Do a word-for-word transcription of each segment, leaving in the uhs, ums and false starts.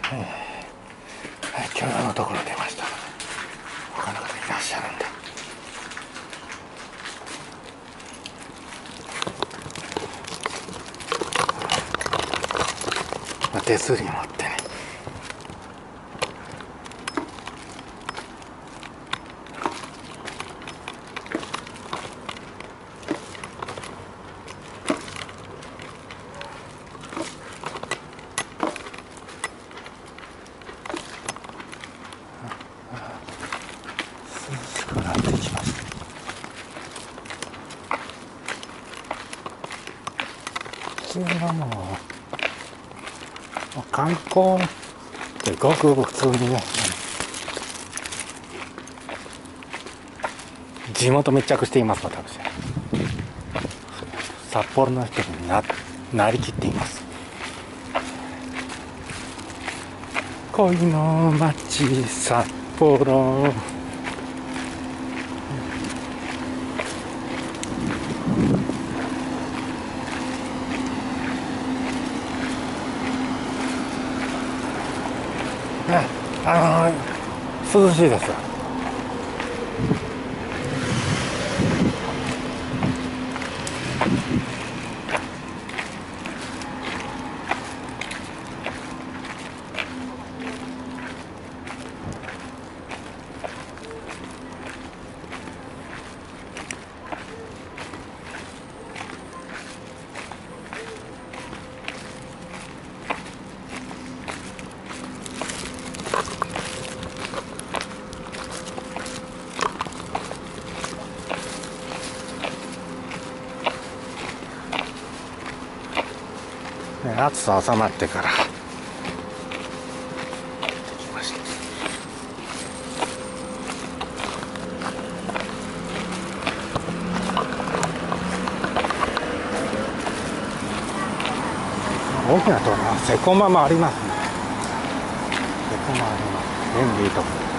はい、許容のところ出ました。他の方いらっしゃるんだ。手すり持ってね。涼しくなってきました。普通のもう観光ってごくごく普通にね、地元密着しています。私札幌の人に な, なりきっています。恋の街札幌、ね、あの涼しいですよ。暑さ収まってから行きました。大きなところはセコマもありますね。セコマあります。便利いいところ。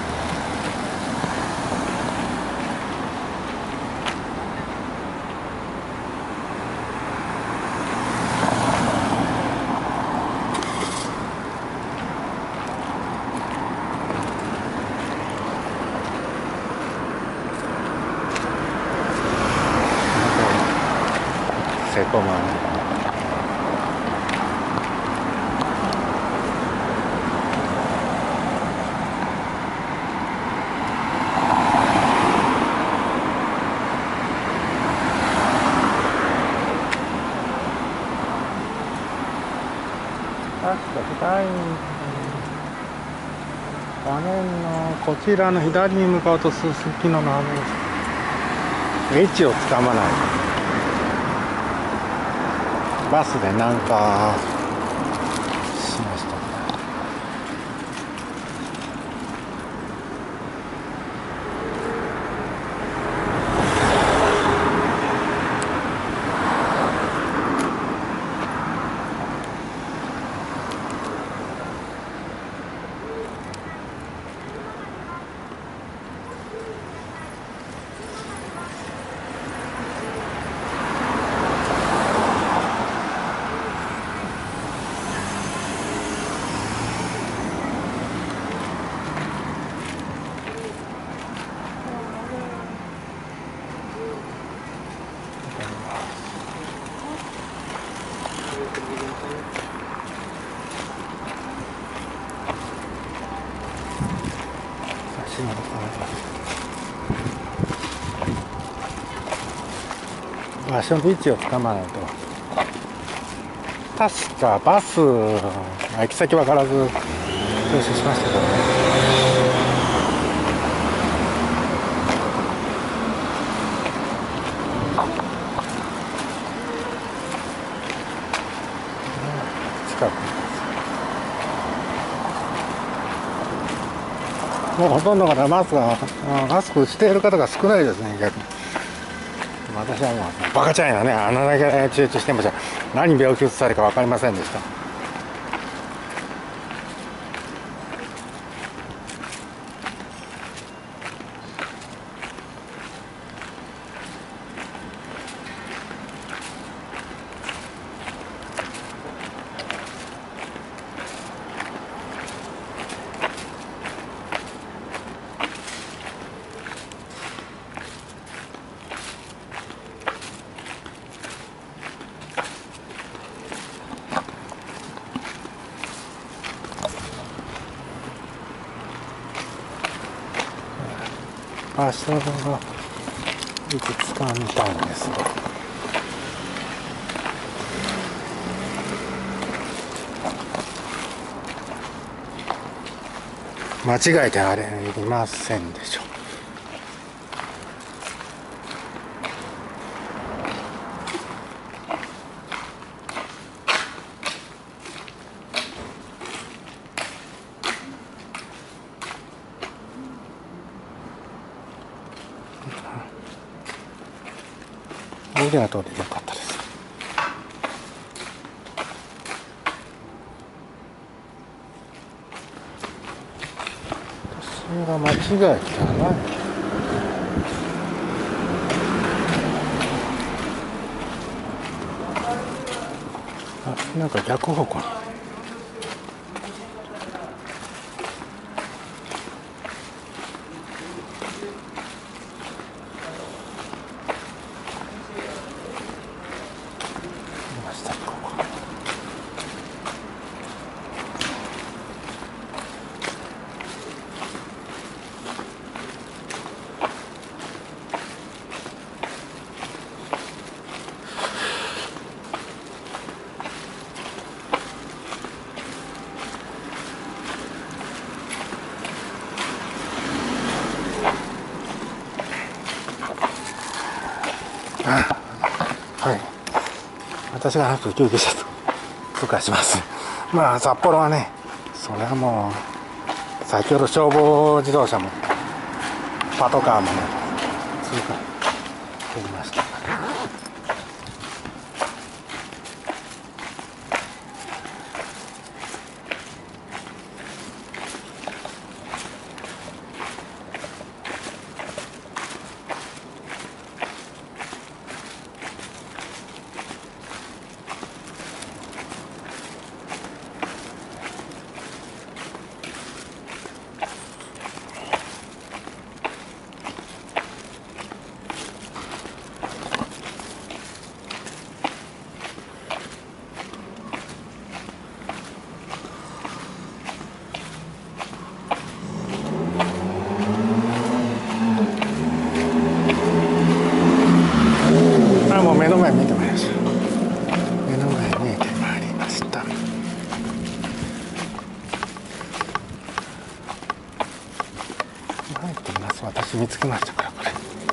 セコマ確か左画面のこちらの左に向かうとすすきののあの位置をつかまないバスで南下しました。場所の位置をつかまないと。確かバス行き先分からず停止しましたからね。近くもうほとんどからマスクがマスクしている方が少ないですね。逆に私はもうバカちゃんやね、あのだけ躊躇してました。何病気移されるか分かりませんでした。 場所がいくつか見たんですが、間違えてあれいませんでしょう。見る通りでよかったです。私が間違えたな。あ、なんか逆方向に。はい、私が早く救急車と通過します。まあ札幌はね、それはもう先ほど消防自動車もパトカーもね通過していました。もう目の前見えてまいりました。目の前見えてまいりました。入っています。私見つけましたから、これ。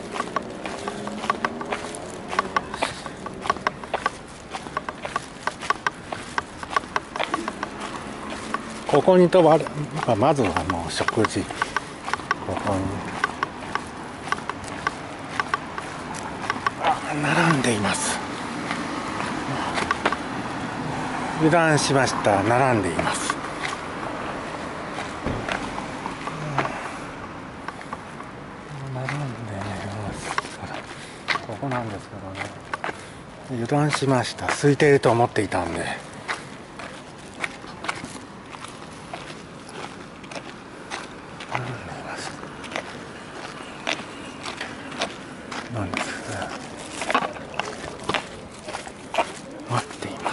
ここに泊まる、まずはもう食事。ここに。並んでいます。油断しました。並んでいます。並んでいますから、ここなんですけどね。油断しました。空いていると思っていたんで。並んでいます。なんですか。待っています。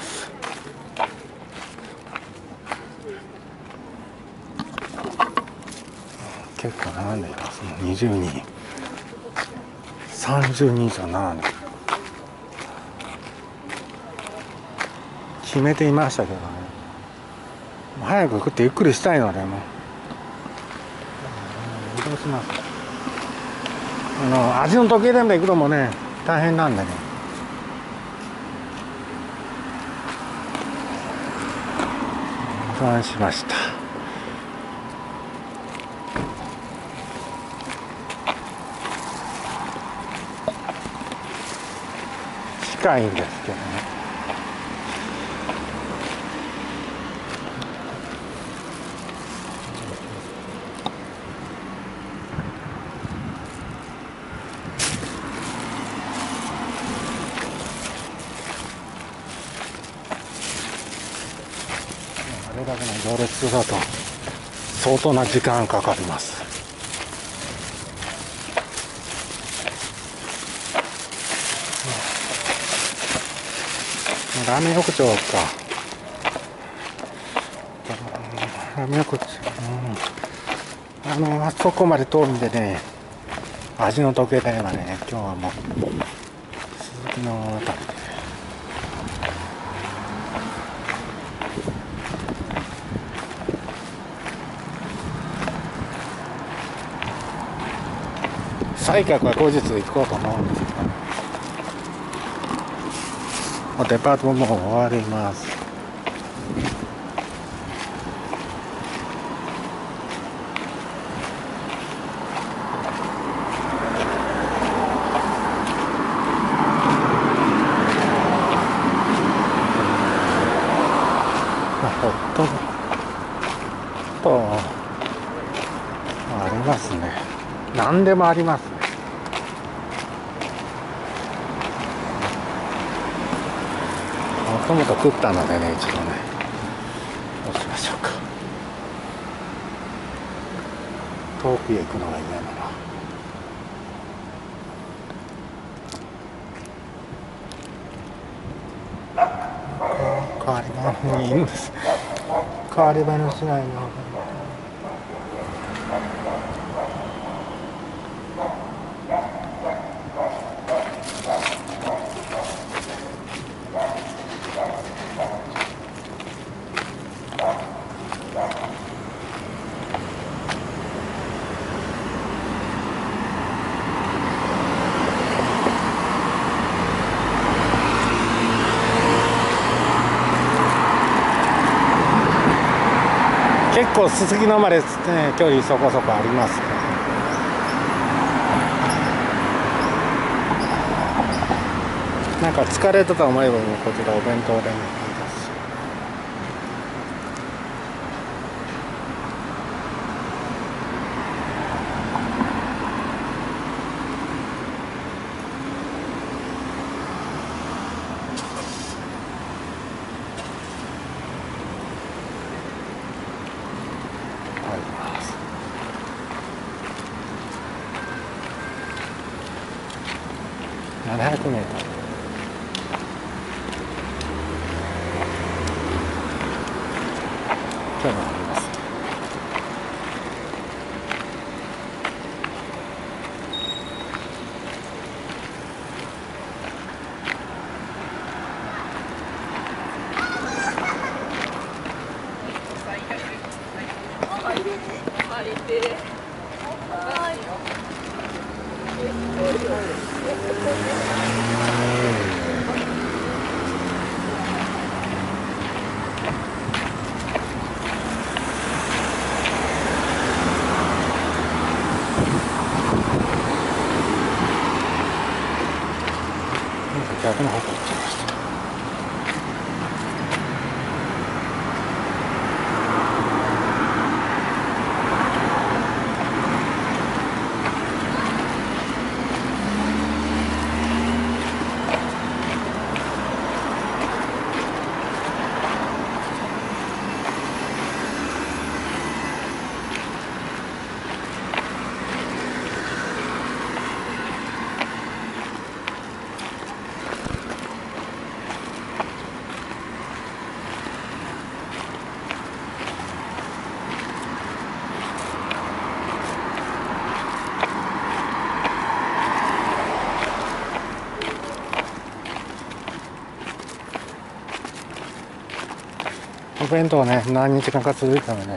結構並んでいます。もうにじゅうにん、さんじゅうにん以上並んでる。決めていましたけどね、早く食ってゆっくりしたいので、もう移動します。あの味の時計でも行くのもね大変なんでね。油断しました。近いんですけどね。あれだけの行列だと相当な時間かかります。ラーメン横丁か。ラーメン横丁、うん、あのあそこまで遠いんでね、 味の時計台はね、今日はもう鈴木のあたりで再客は後日行こうと思うんですけど、もうデパートももう終わります。ホットとありますね。何でもありますね。もともと食ったのでね、一度ね、どうしましょうか。遠くへ行くのが嫌なの。変わり場にいるんです。変わり場の市内の結構すすきのまで、ね、距離そこそこあります。なんか疲れたと思えばもうこちらお弁当でもいいですし。ななひゃくメートル。距離があります。逆の方向行っちゃいました。お弁当ね、何日間か続いたのね。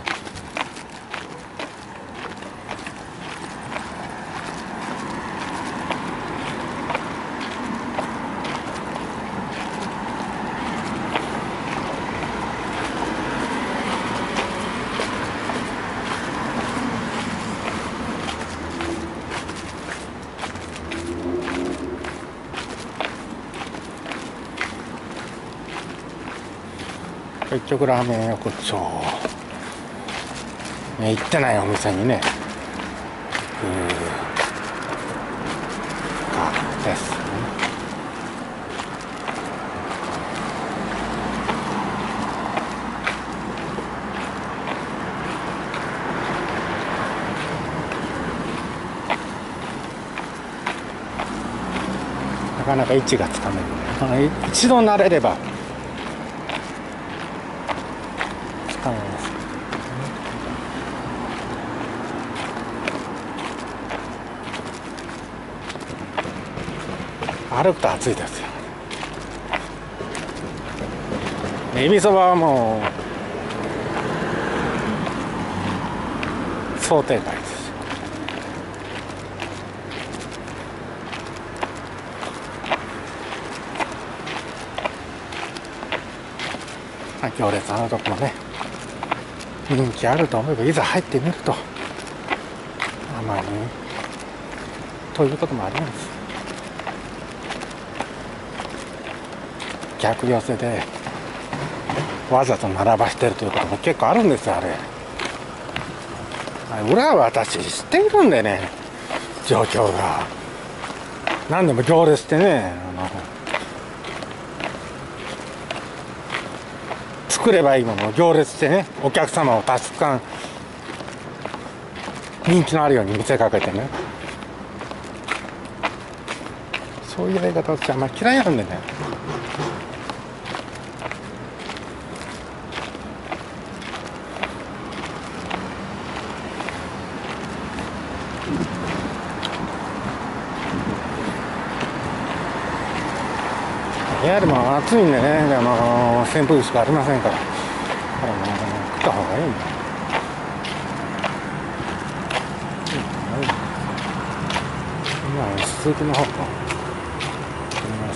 結局ラーメン横丁、ね、行ってないお店にね行くかですね。なかなか位置がつかめるね。一度慣れればつかめます。 歩くと暑いですよ。エビそばはもう想定外です。まあ、行列あのとこもね人気あると思えばいざ入ってみるとあまりということもあります。客寄せでわざと並ばしてるということも結構あるんですよ。あれ裏は私知っているんでね、状況が何でも行列してね、あの作ればいいものを行列してね、お客様をたくさん人気のあるように見せかけてね、そういうやり方私あんまり嫌いなんでね。部屋でも暑いんでね、あの扇風機しかありませんから、あの食った方がいいんだ。今スープの方かあります。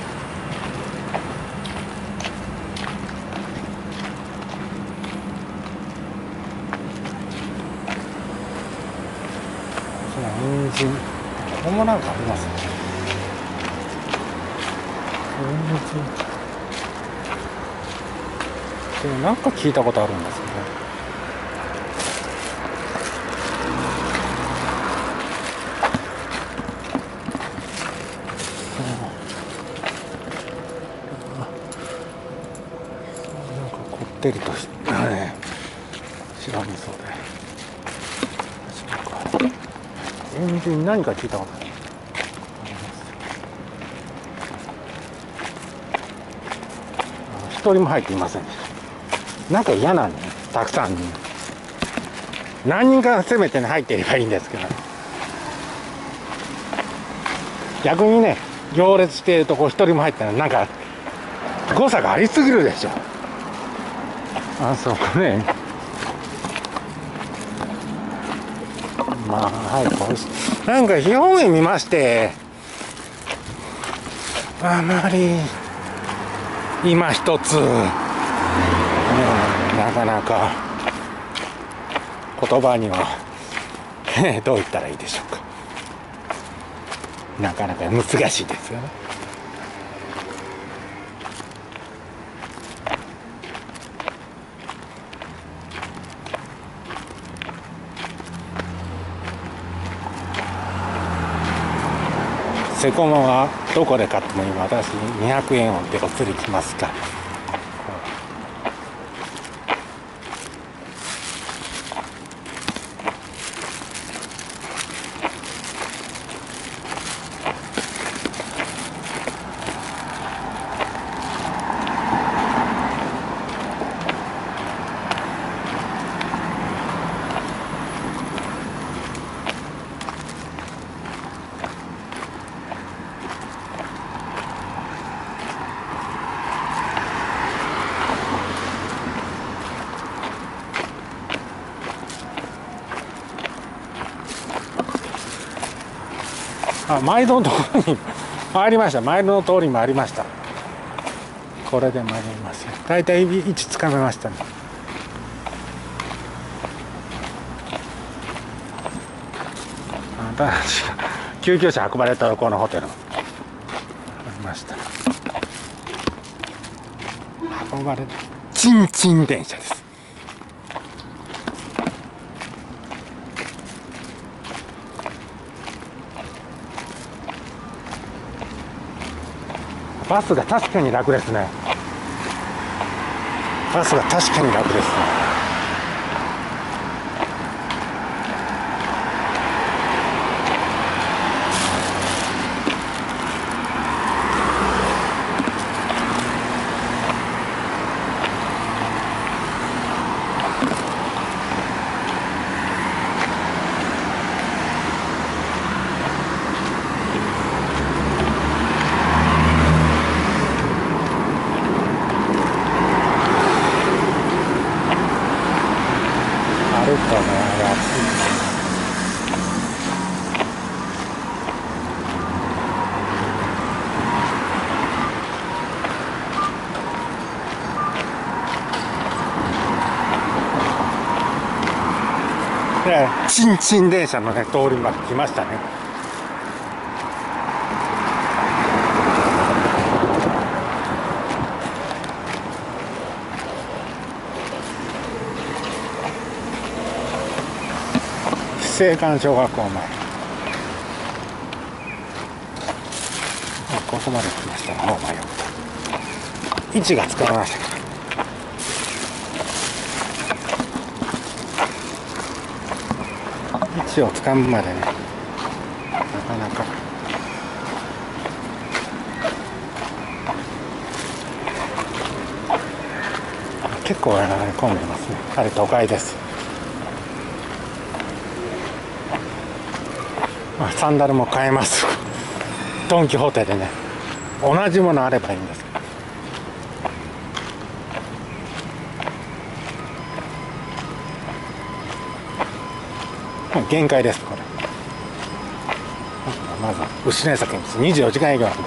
人参、ここもなんかありますね。でもなんか聞いたことあるんですけど、なんかこってりとしたね白味噌で、人参何か聞いたことある。一人も入っていませんでした。なんか嫌なんで、ね、たくさん何人かせめて、ね、入っていればいいんですけど、逆にね行列しているとこ一人も入ってない、なんか誤差がありすぎるでしょ。あそこね、まあはいこうなんか表面見ましてあまり今一つ、ね、なかなか言葉にはどう言ったらいいでしょうか。なかなか難しいですよね。セコモはどこで買っても今私にひゃくえんでお釣りきますか。あ、毎度のところに回りました。毎度の通りもありました。これで参ります。大体位置つかめましたね。私が救急車運ばれたところのホテルありました。運ばれたチンチン電車です。バスが確かに楽ですね。バスが確かに楽ですね。 るとね、暑い。で、チンチン電車のね、通りまで来ましたね。青函小学校前、ここまで来ましたね。もう迷うと位置がつかめましたから、位置をつかむまでね、なかなか結構混んでますね。あれ都会です。サンダルも買えます。ドン・キホーテでね、同じものあればいいんですけど、限界ですこれ。まず牛根崎ににじゅうよじかん営業なんで、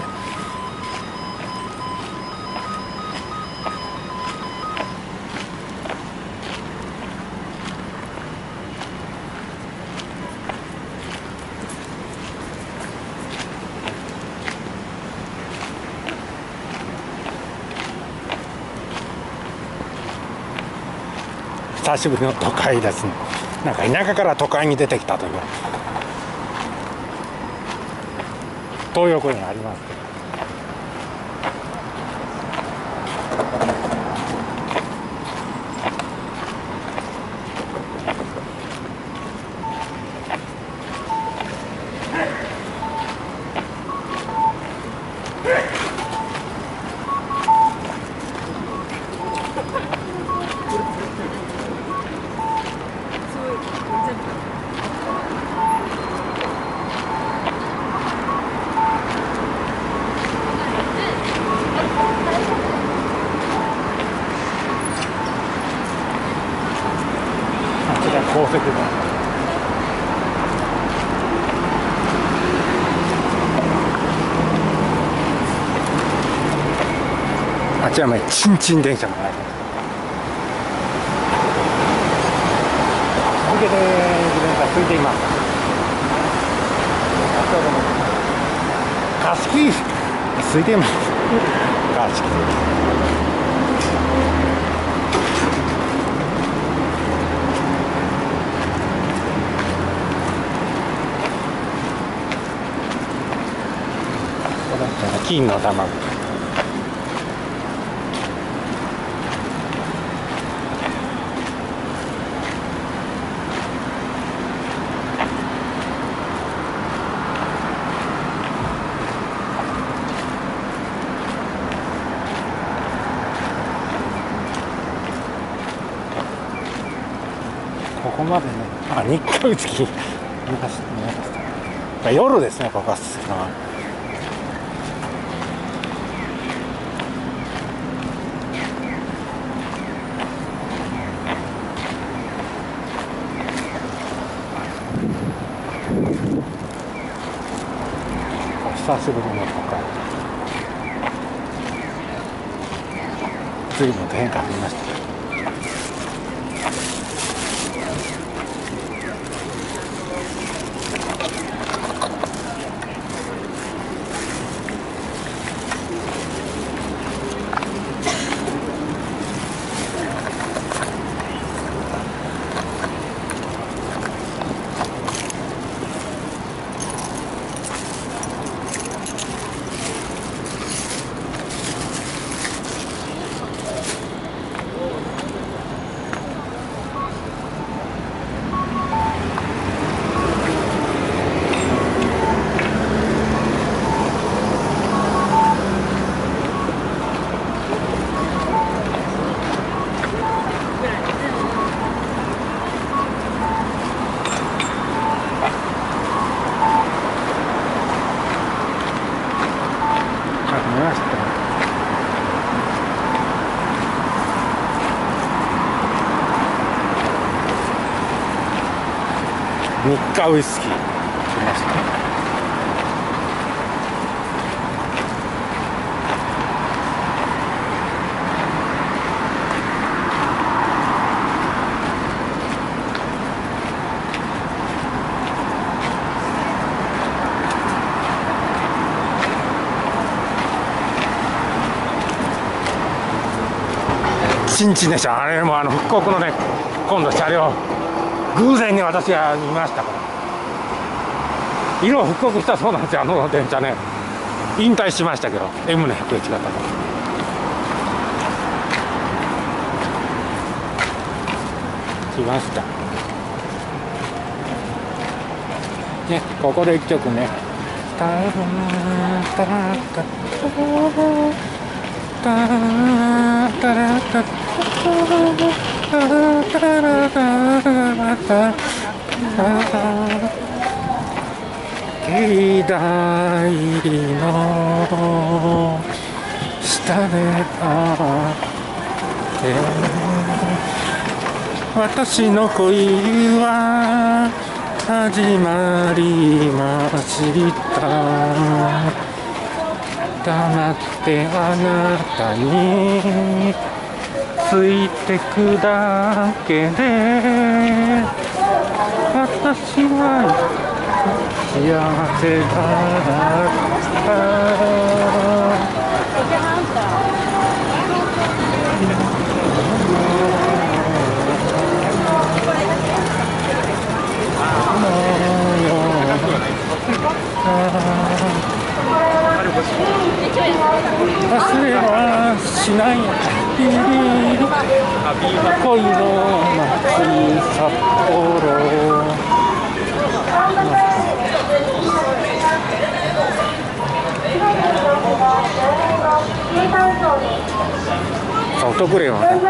久しぶりの都会ですね。なんか田舎から都会に出てきたという東横にありますけど、宝石だ。あちらまでチンチン電車もあります。向けて電車空いています。貸し切り空いています。貸し切り。金の卵。ここまでね、あ、日光月見ました。夜ですね、ここは。久しぶりの都会。随分と変化ありました。 日課ウイスキー来ました。新地でしょ。あれもあの復刻のね、今度車両偶然に私は見ましたから、色を復刻したそうなんですよ。あの電車ね、引退しましたけど エムのひゃくいち 型と来ましたね。ここで一曲ね、タラタラタタラタラタ時代の下であって私の恋は始まりました。黙ってあなたについてくだけで私は幸せだった。忘れはしない恋の街札幌。ソフトクリームはね、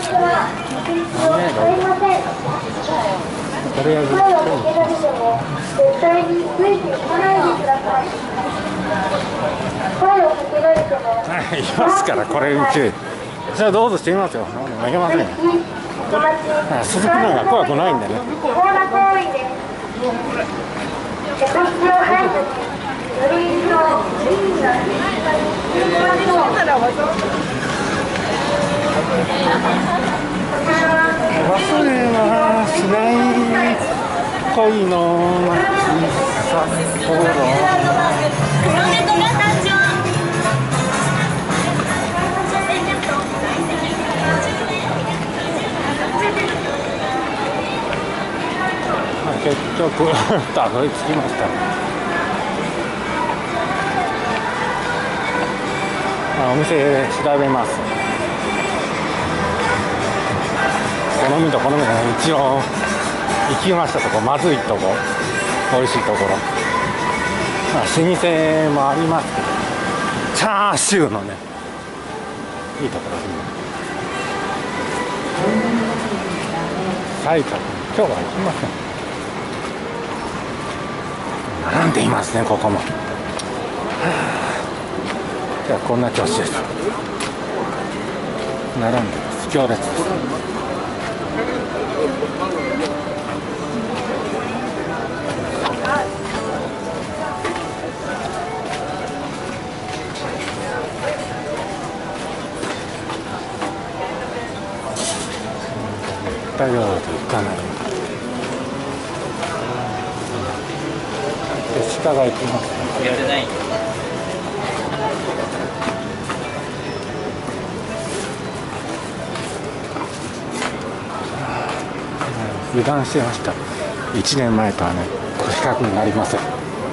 とりあえず絶対についていかないでください。声をかけられてもいますから、これに注意。じゃあどうぞしてみますよ。いけませんよ。鈴木なんか怖くないんでね。 違法な行為です。客室を入るとより一層意味があり忘れはしない恋の街札幌。結局たどり着きました。お店調べます。好みと好みの一応行きましたとこ、まずいとこ、美味しいところ、まあ、老舗もありますけど、チャーシューのねいいところですね。埼玉、今日は行きません。並んでいますね、ここも。はあ、じゃあこんな調子です。並んでます。行列です。大丈夫で行かない。下が行きますね。油断してました。いちねんまえとはね、比較になりません。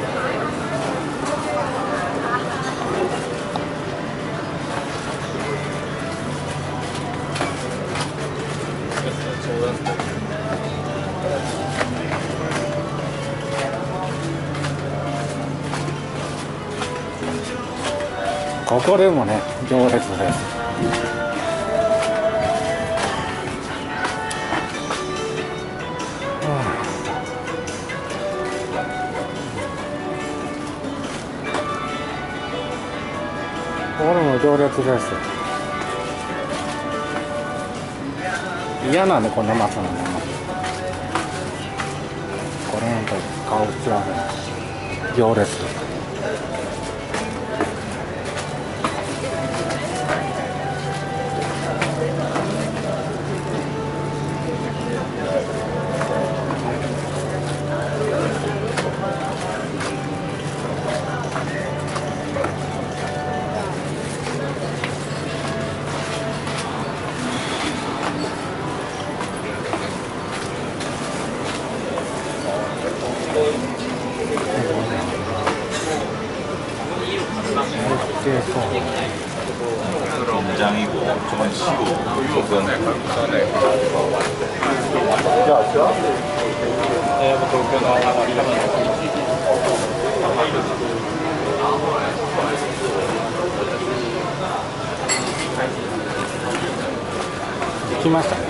ここでもね、行列です。これも行列です。嫌なんでこんな待つのね。これ本当に買う必要はない行列とか。来ましたね。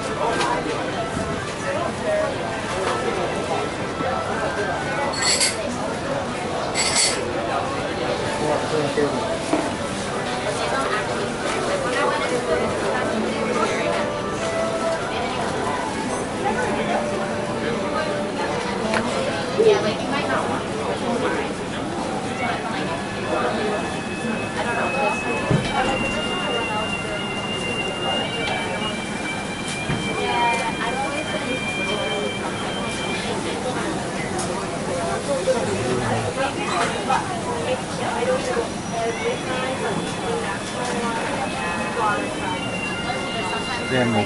全部です。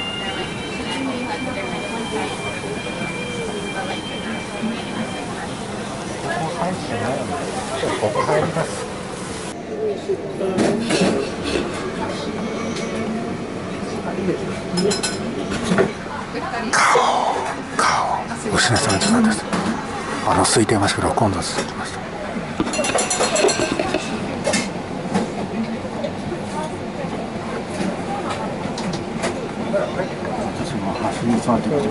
ここ入ってないので、ここ入ります。顔、顔、お品様時間です。あの空いてましたけど、今度は空いてました。私も端に座ってくれて。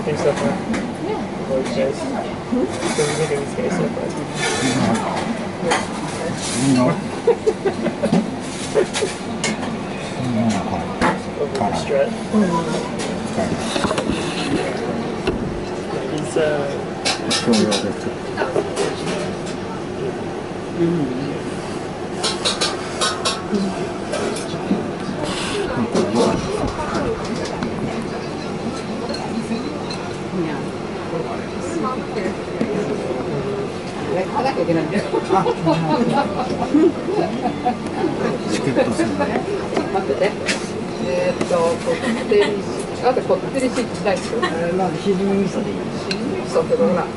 チケットするの。待ってて。えーっと、こってり、あとこってりし大好き。なんでしじみ味噌でいい。しじみ味噌ってどうな。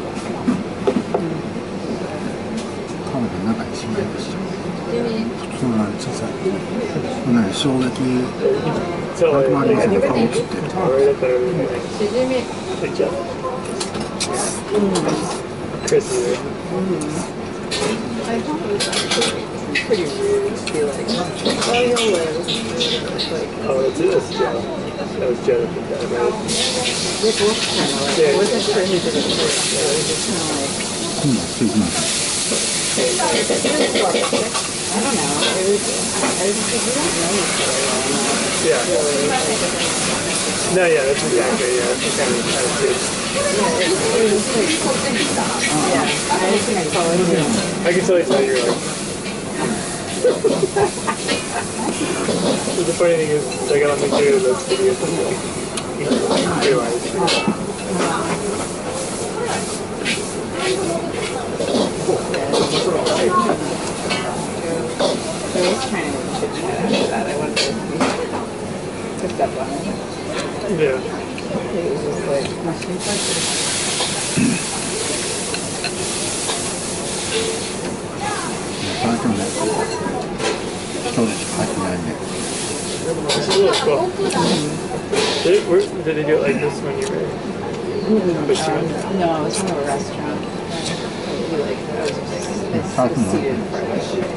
カメラの中にしまいました。普通なんですよ。ね、衝撃。なくなりますね。顔映ってる。しじみ。うん。I thought it was actually pretty rude to be like, oh, you'll live. It's like, oh, it's this, yeah. That was Jennifer. Rick looked kind of like, I wasn't sure he did it first, so it was just kind of like, I don't know, it was, I was just like, we don't know each other well enough. Yeah. Really, like, no, yeah, that's exactly, yeah, that's kind of the attitude. Yeah, it, it was like, yeah, I think I followed him. I can totally tell you're like. The funny thing is, I got on the video of those videos and like, you realize. I was trying to chit chat after that. I wonder if we picked up on it. Yeah. It was just like, my she's like, 最初ね、一人しか入ってないね。This is really cool. Did it work? Did they do it like this when you were? Um, no, it was from a restaurant. We like, I was just like, seated in front of it.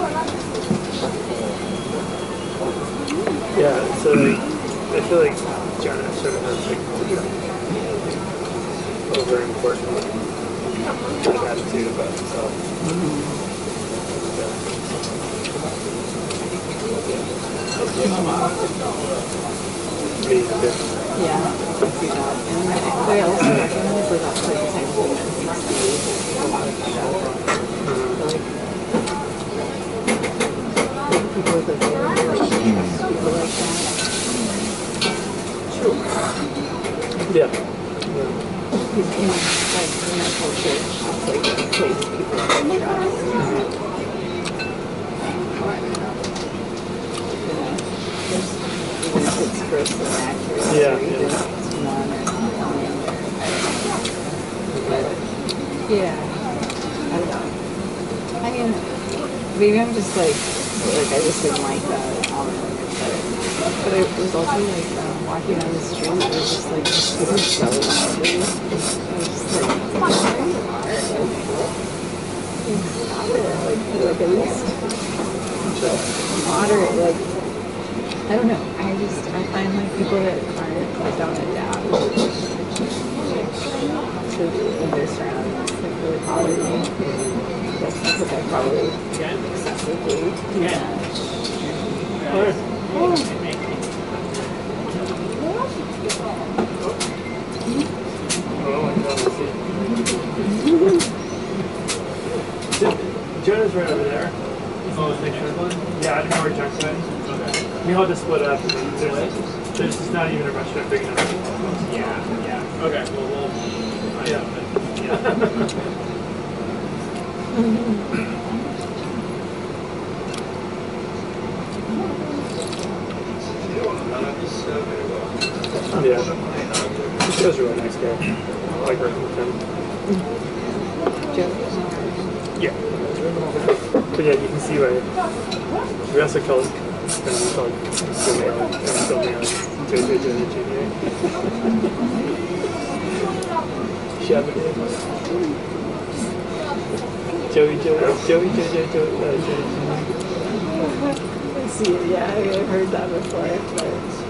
Yeah, so like, I feel like Jonah sort of has like over important kind of attitude about himself. Being a bit. Yeah, I see that. And I, I also recognize like that's like the same thing that seems to be a lot of people. Like, people with like people like that. Yeah. Yeah. Because in like in our culture, it's like a place people like trust. You know, there's even if it's gross and accurate, Yeah, or even yeah. if it's one or something, or I don't know. But yeah, I don't know. I mean, maybe I'm just like, like I just didn't like that. Um, but, but it was also like um, walking down the street. It was just like this is so lovely. It was just like, where you are, like, stop it. Like, like at least moderate. Like, I don't know. I just I find like people that aren't like don't adapt to their surroundings like really bother me. That's because I probably excessively do that. Jonah's right over there. Oh, the picture one? Yeah, I don't know where Jack's at. Okay. We all just split up. There's, there's just not even a restaurant big enough. Yeah, yeah. Okay, well, we'll. Yeah. Yeah. Yeah. He shows a really nice guy. I like working with him. Yeah. But yeah, you can see why. We also call it, we call it filming on, filming on JoJo Jonah Junior Shabba Joey Joey Joey Joey Joey uh, Joey. I see it, yeah, I've heard that before, but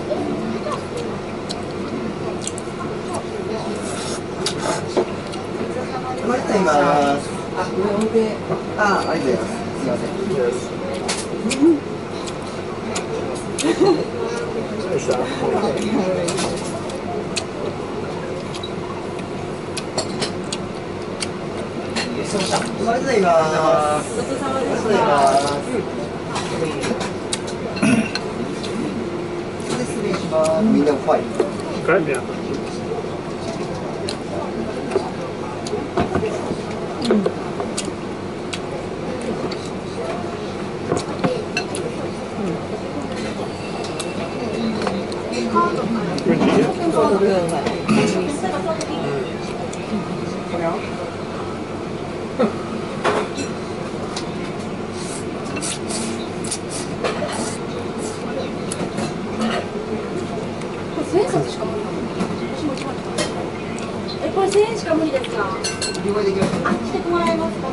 Yes. I saw. まずいます。ごちそうさまでした。失礼します。みんなファイ。 Okay, yeah. Where'd you get? a little like, you know? 千円札しか無理なの？え、これ千円しか無理ですか？あ、来てもらえますか？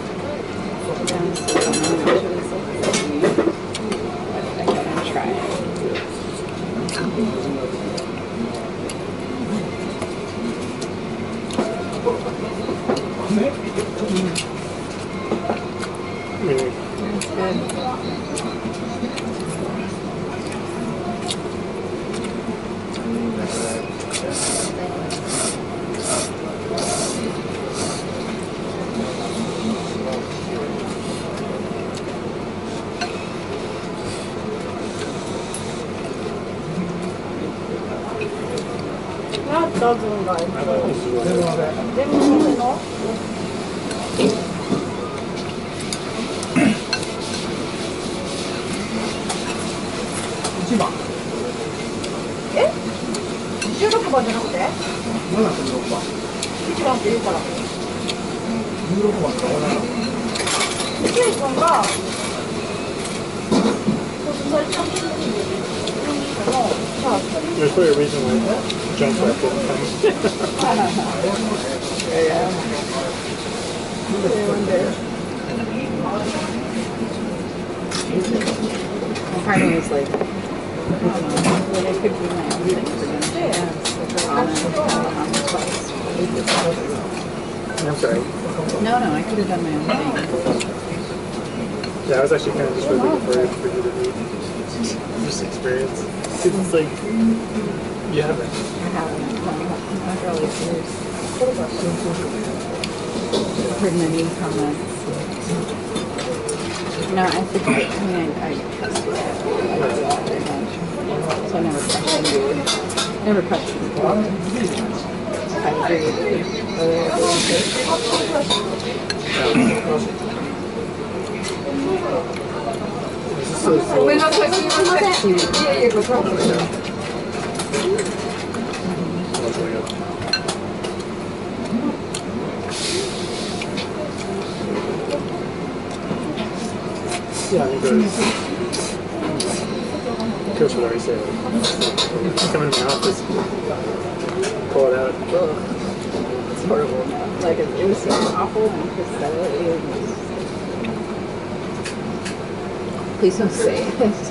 Really? That's good. That doesn't like it. 全部乗せの？ 一番。 え？じゅうろくばんじゃなくて？ 七十六番。 いちばんって言うから。 十六番と七。 ケイ君がそう最初の時にのさあ There's probably a reason why John Clark didn't come. Yeah. I wonder. part of me was like, like I could do my own thing for dinner. Yeah. Like a ramen, on the twice. I'm sorry. No, no, I could have done my own thing. Yeah, I was actually kind of just looking for for you to meet, just experience. It's like you haven't. I haven't. No, not really serious. I've heard many comments. No, I think I, I mean, I, I trust it. So I never questioned you. Never questioned you. I agree with you. Whether I believe it. ごめんなさい、すみません。いえいえ、こちらこそ。 Yeah, I think there's Coach would already say, like, come into my office, pull it out. Ugh. It's horrible. Like, it, it was so awful and Chris said it. It was... Please don't say it.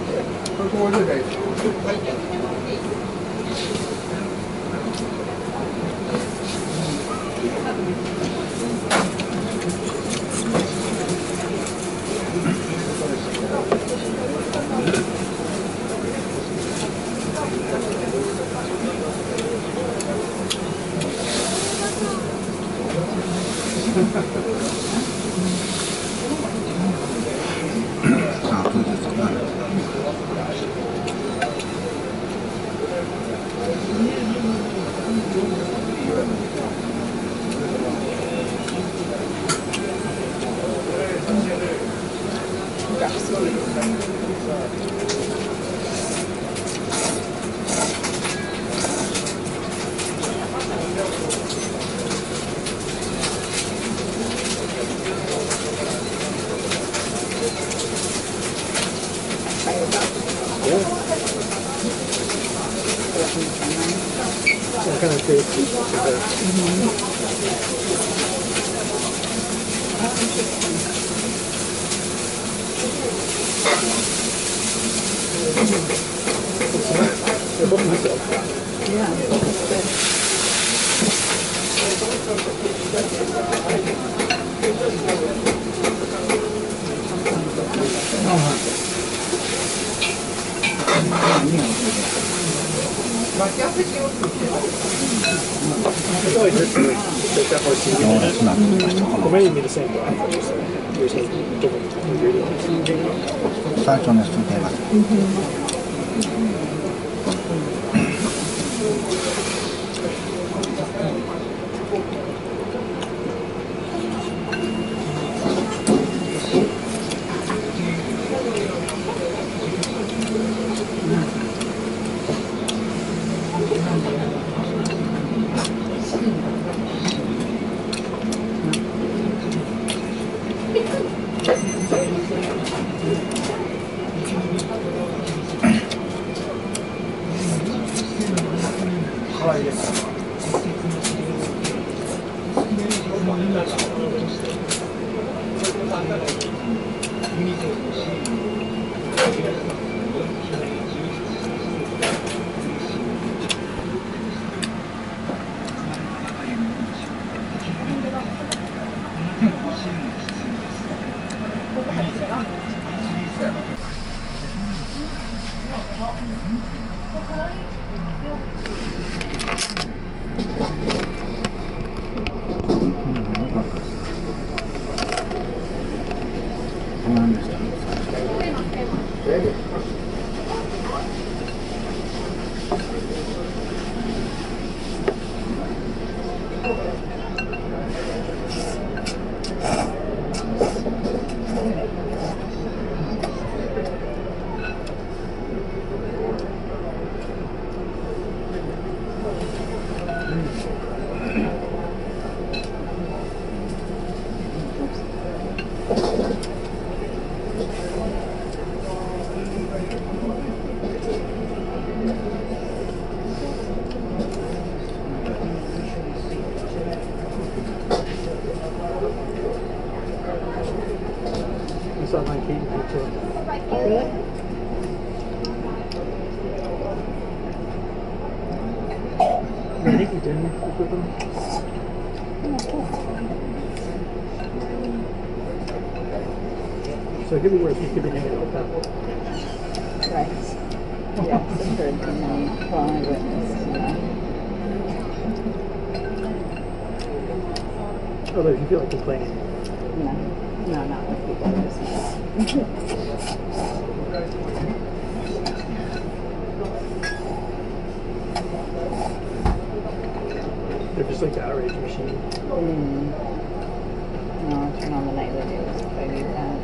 What kind of taste is it? They're both myself. Yeah, that's good. I feel like this is there's definitely seaweed in it. It might even be the same broth. I just like, there's like different ingredients. 最初の人出ます。 You saw my Keaton picture. Really? in with them? So it could be worse. You could be hanging out with them. Right. Yeah, for sure. And then, well, I witnessed, you know. Although if you feel like complaining. No, no, not with people who just They're just like the outrage machine. Mm. No, I'll turn on the nightly news if I need that.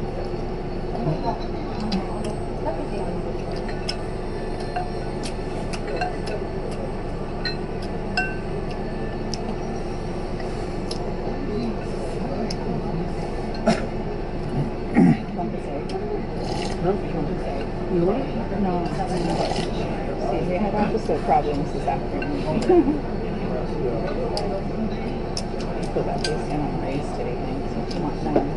No? You want it? No, see, we had opposite problems this afternoon. So that was in on race today, so if you want that.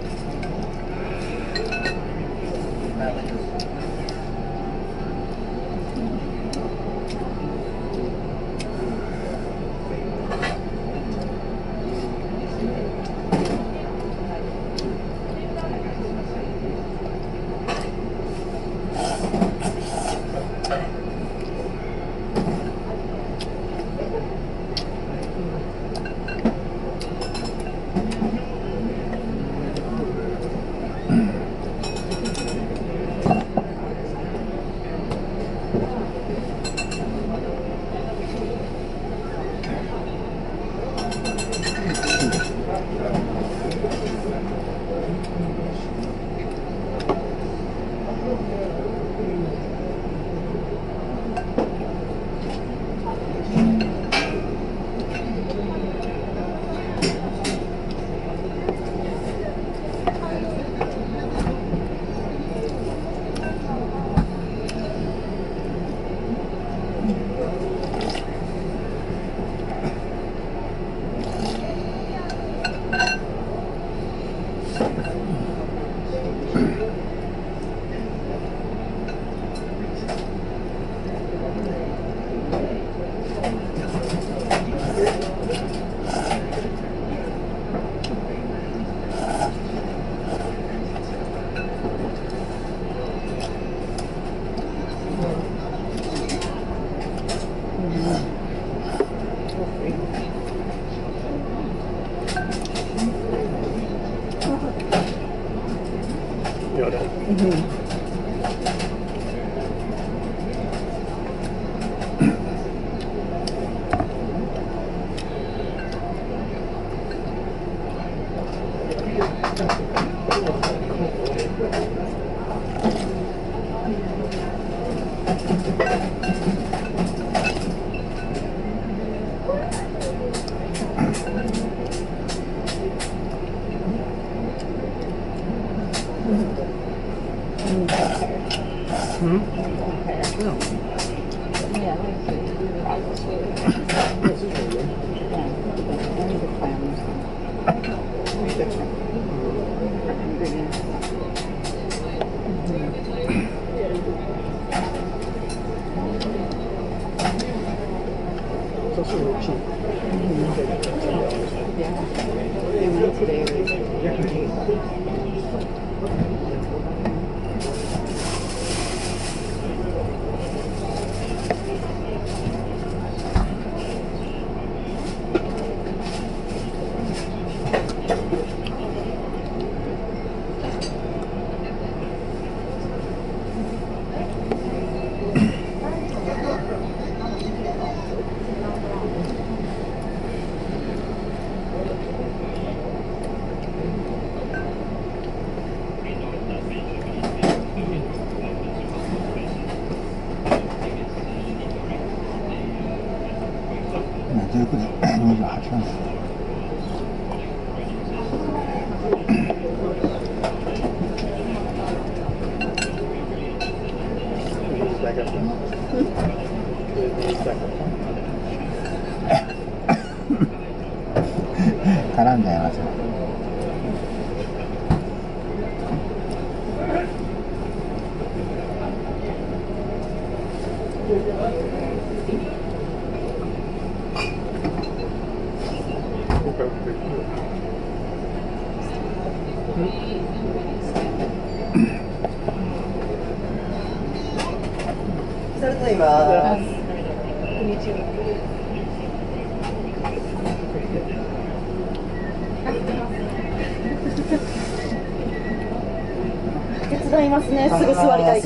絡んじゃいますよ。 います。 手伝いますね。すぐ座りたいから。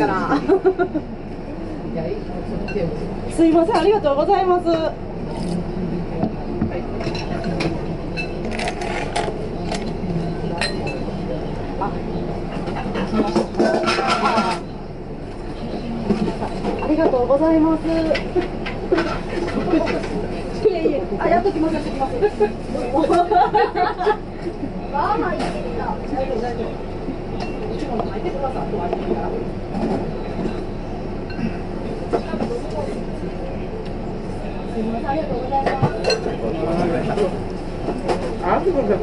すいません、ありがとうございます。ありがとうございます。いえいえ、あ、やっときます、やっときます。まあまあ、いいけど、大丈夫、大丈夫。いつもの巻いてください、あとは。すみません、ありがとうございます。あ、すみません。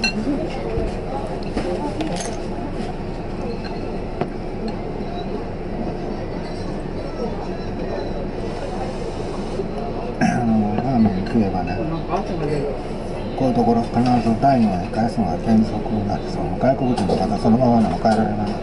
ラーメン食えばね、こういうところ必ず大のへ返すのが原則なんですよ。外国人の方そのままなの帰られない。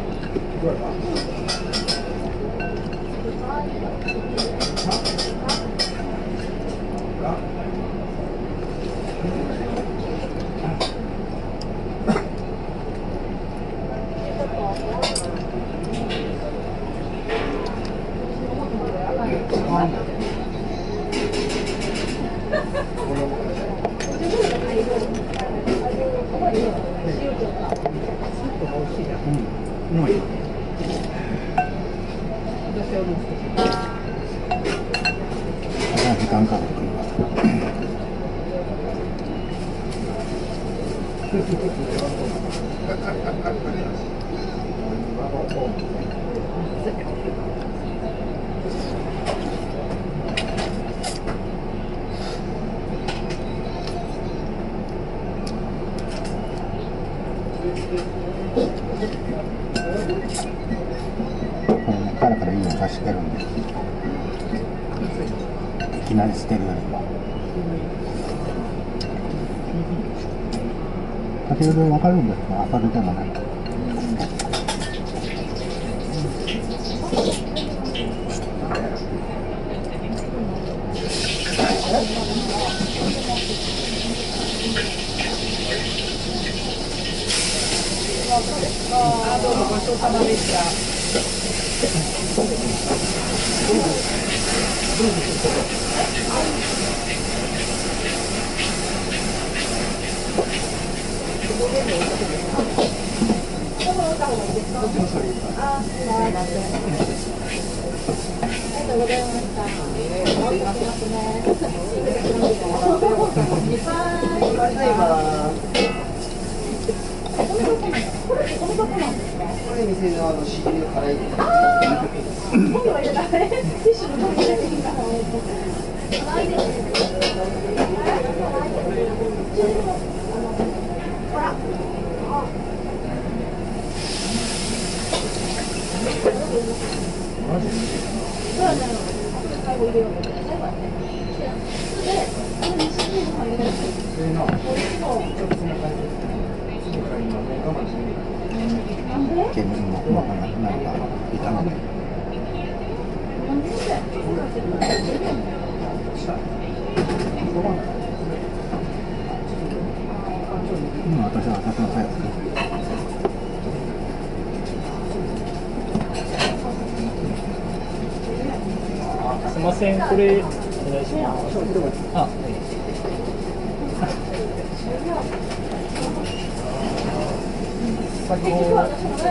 時間かけて食います。これね、カラカラいいの出してるんで、いきなり捨てるよりもかける分分かるんですけど、朝出てもね。 あ、どうもごちそうさまでした。 これ店のあのしじみの辛いです。 煙もわからないなんか炒めて。うん、私は私のタイプ。 すみません、これお願いします。あ、先ほど。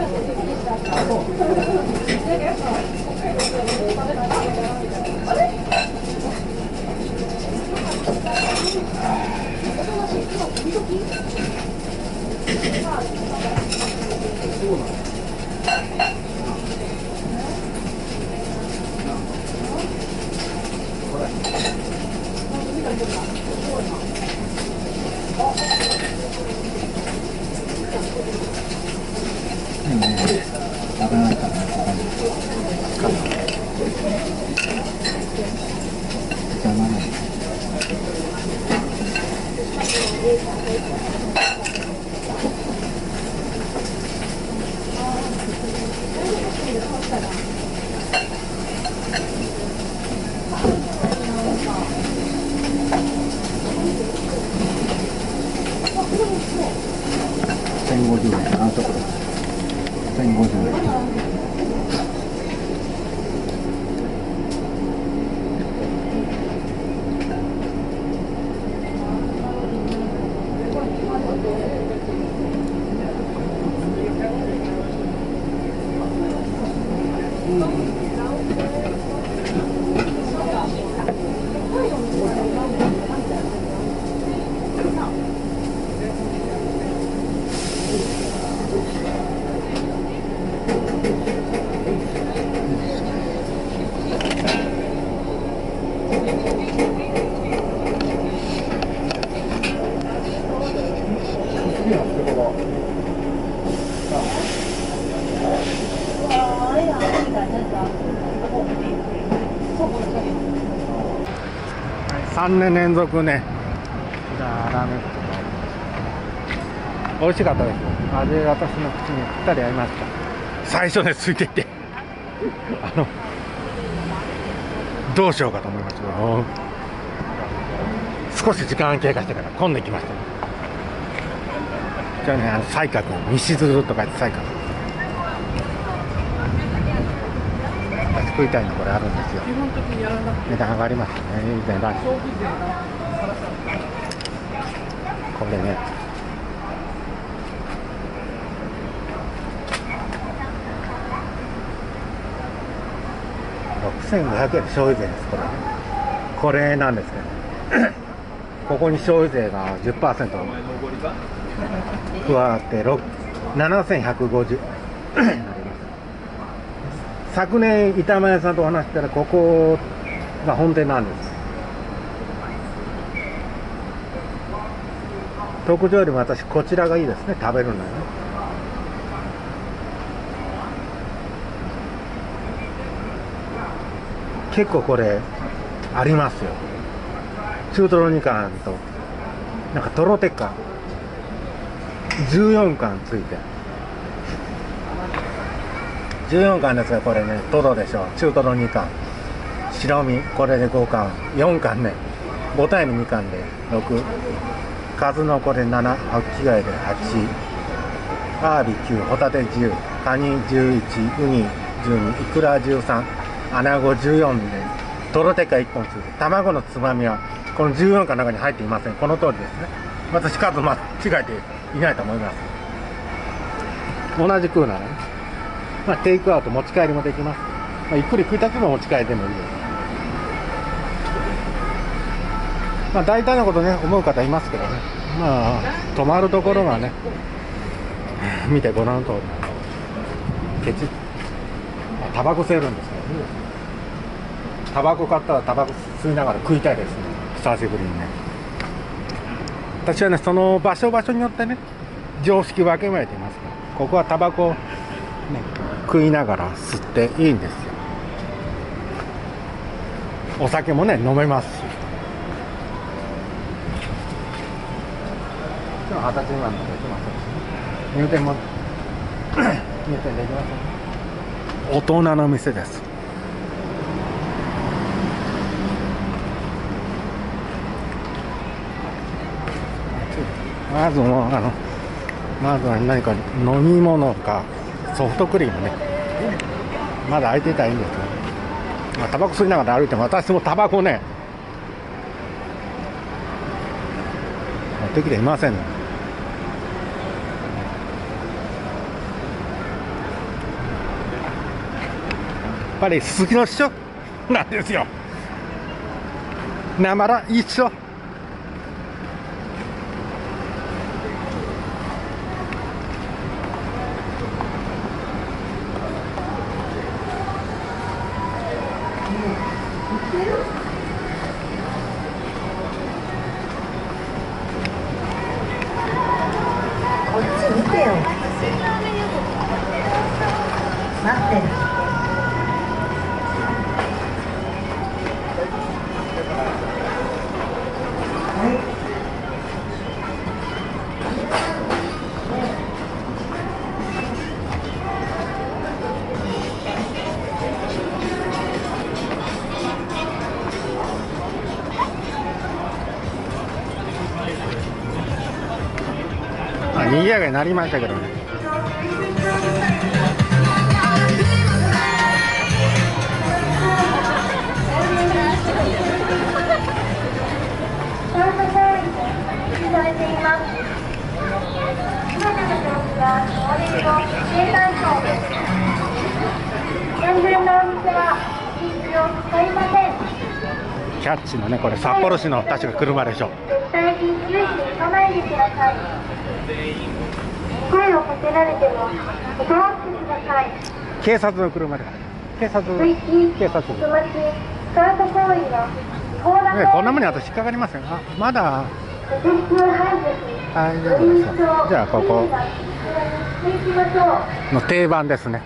うん、食べないからね、ここに。邪魔ね。 せんごじゅうえん。さんねん連続ね、じゃあラーメン美味しかったです。味、私の口にぴったり合いました。最初ね、ついていってあのどうしようかと思いましたけど、少し時間経過してから混んできましたね。じゃあね、あの西角、西鶴とか言って西角、私食いたいのこれあるんですよ。値段上がりますね、以前ランチこれね、ろくせんごひゃくえんで消費税です。これこれなんですけどここに消費税が じゅっパーセント 加わってななせんひゃくごじゅうになります。昨年板前屋さんとお話したらここが本店なんです。特上よりも私こちらがいいですね、食べるのよね。結構これありますよ。中トロに貫となんかトロテッカじゅうよん貫ついてじゅうよん貫ですが、これねトロでしょ。中トロに貫、白身これでご貫、よん貫ね、ボタンエビに貫でろく、数のこれなな、ホッキ貝ではち、アワビきゅう、ホタテじゅう、カニじゅういち、ウニじゅうに、イクラじゅうさん、アナゴじゅうよんでトロテッカいっぽんついて、卵のつまみはこのじゅうよん貫の中に入っていません。この通りですね。私数間違えていないと思います。同じ食うならね、まあ、テイクアウト持ち帰りもできます。まあ、ゆっくり食いたくも持ち帰りでもいいです。まあ大体のことね思う方いますけどね、まあ泊まるところがね見てご覧の通りケチ、タバコ吸えるんですけどね、タバコ買ったらタバコ吸いながら食いたいですね、久しぶりにね。私はねその場所場所によってね常識分けまえていますから、ここはタバコ、ね、食いながら吸っていいんですよ。お酒もね飲めますし、今日は二十歳未満のできませんし、入店も入店できません。大人の店です。まずもうあのまずは何か飲み物かソフトクリームね、まだ空いてたらいいんですけど、まあ、タバコ吸いながら歩いても、私もタバコね持ってきていませんね。やっぱりすすきの師匠なんですよ。なまら一緒。 こっち見てよ。待ってる。 賑やかになりましたけどね。 経産省です。全部のお店は飲酒を使いません。 キャッチのね、これ札幌市の確か車でしょ。 絶対に注意に行かないでください。声をかけられても断ってください。 警察の車で。警察、 追記、 警察。 人待ち、スカート行為は違法なね、こんなもんにあと引っかかりますよ。あ、まだ。 不適切排大除丈夫ですよ。じゃあここしていきましょう。 の定番ですね。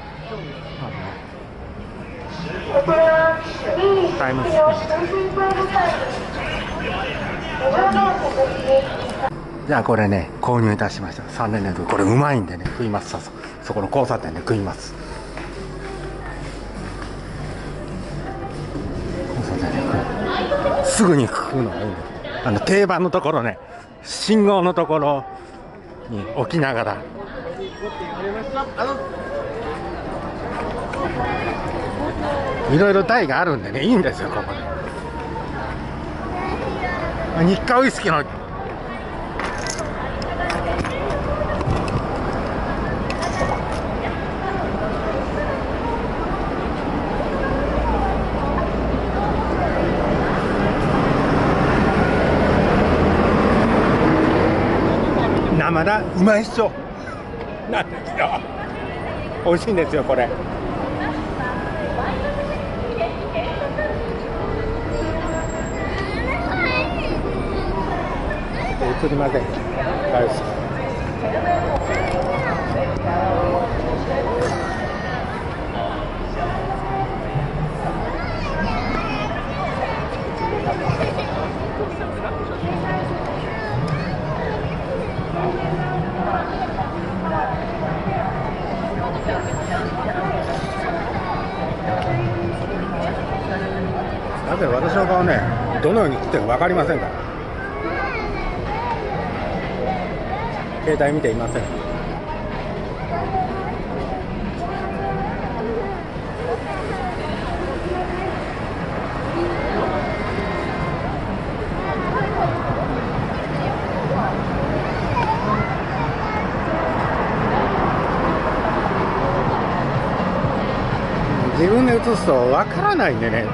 こちらはタイムスいい通信コードサイト。 じゃあこれね、購入いたしました。さんねん連続。これうまいんでね、食います。そうそう。そこの交差点で食います。交差点で食う。すぐに食うのがいいんです。あの定番のところね、信号のところに置きながら。いろいろ台があるんでね、いいんですよ、ここで。日課ウイスキーの生だ、うまいっしょなんですよ。美味しいんですよ、これ。映りません。大好き。なぜ私の顔ね、どのように映ってるか分かりませんから。携帯見ていません。自分で映すと分からないんでね。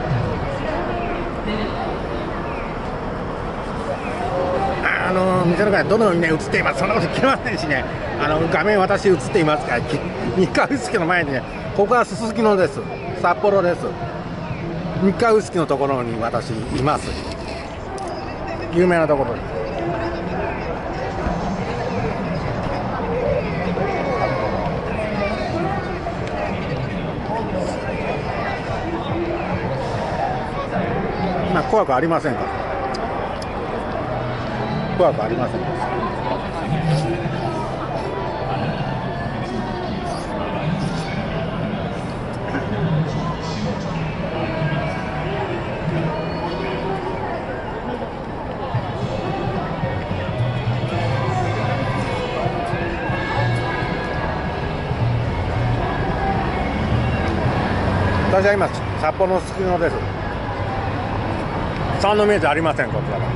あの店の中でどのようにね映っています、そんなこと聞きませんしね。あの画面私映っていますから、日課ウイスキーの前にね、ここはすすきのです、札幌です。日課ウイスキーのところに私います。有名なところです。まあ怖くありませんから。怖くありません。私は今札幌のすすきのです。三宮じゃありません、こちらは。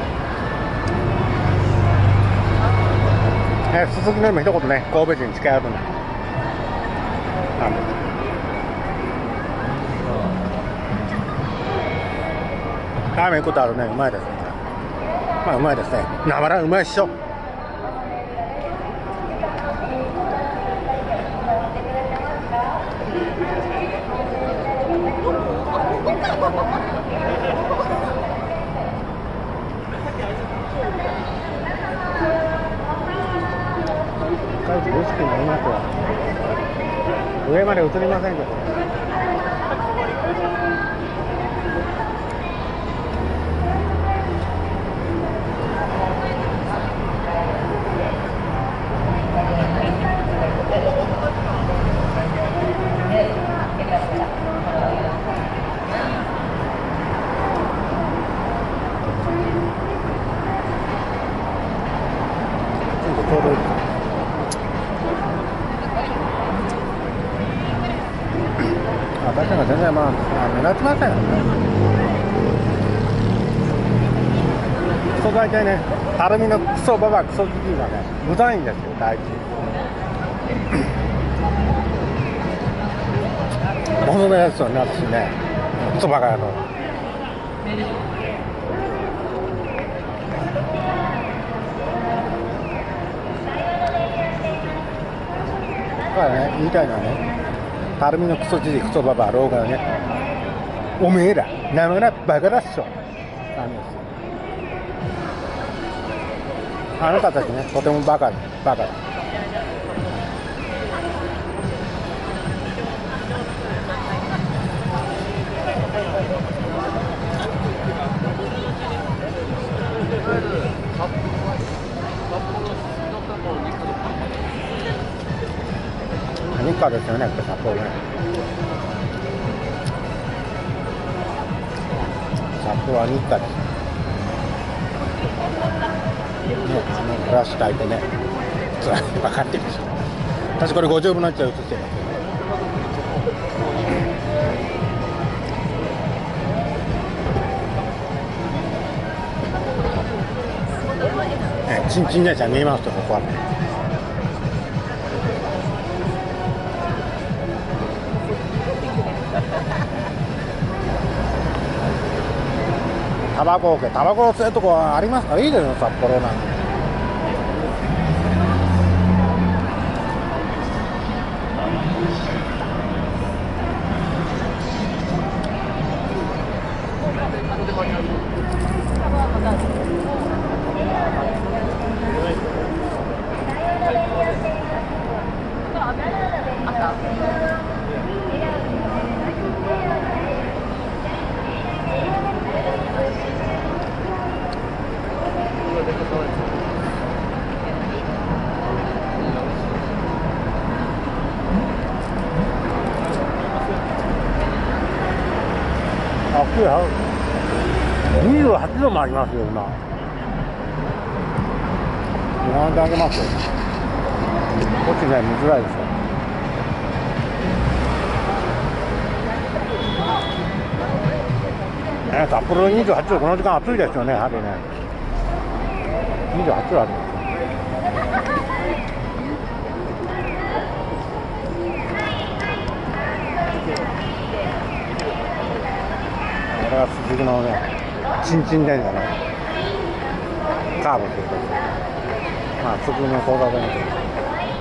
えー、すすきのにも一言ね、神戸人近寄るな。なんでラーメン食ったらね、うまいですね。まあうまいですね。なまらうまいっしょ。ウイスキー飲みますわ。上まで映りませんけど。ちょうどいい。私が全然まあ目立ちませんよね。クソ大体ね、たるみのクソババクソじじいがね、うざいんですよ、大事。 名ですよね、私ね。クソバカ野郎。だからね、言いたいのはね、たるみのクソじじクソババア老害ね、おめえら、なめらバカだっしょ。なんですよ。あなたたちね、とてもバカ、バカだ。日課ですよね、札幌ね。札幌は日課です。ね、あのフラッシュ焚いてね、つらい分かってるでしょ。私これごじゅうぶんのいちは映してるんですよね。ね、ちんちん電車見えますと、ここはね。タバコ、タバコを吸うとこはありますからいいですよ、札幌なんて。にじゅうはちどもありますよ、今。並んであげますよ。こっちね、見づらいですよ。ね、札幌にじゅうはちど、この時間暑いですよね、やはりね。にじゅうはちどあります。これは鈴木のね、ちんちん電車のカーブということで、まあ、鈴木の交差点ということで。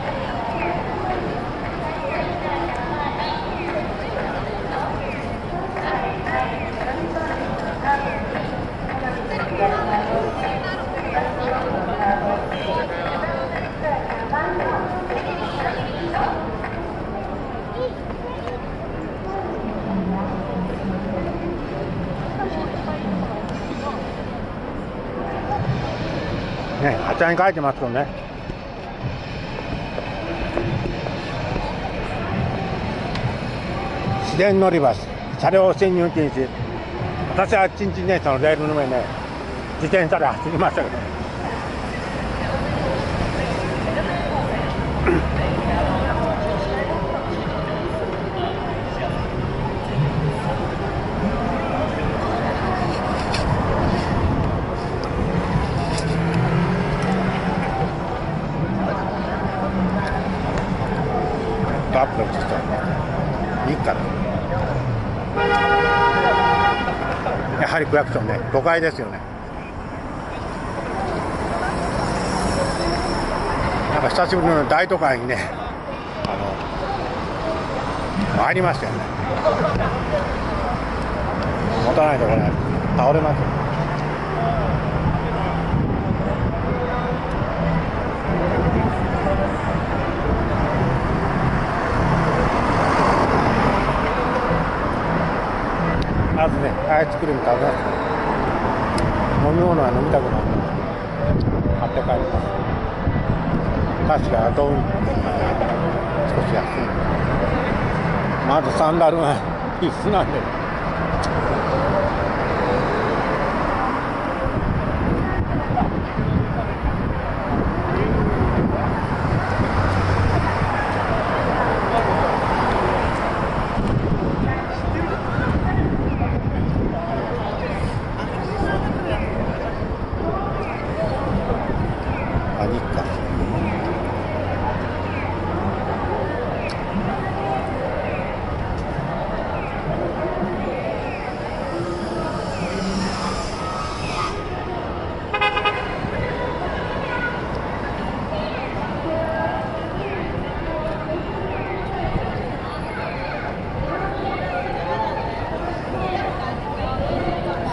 ね、あちらに書いてますよね。市電乗り場、車両進入禁止。私はちんちん電車のレールの上ね、自転車で走りましたけどね。アップロードしたいいから。やはりクラクションね、都会ですよね。なんか久しぶりの大都会にね、あの参りましたよね。持たないとこれ倒れますよ。まずね、アイスクリーム食べます。飲み物は飲みたくなるので買って帰ります。菓子がどん少し安いので、まずサンダルが必須なんで。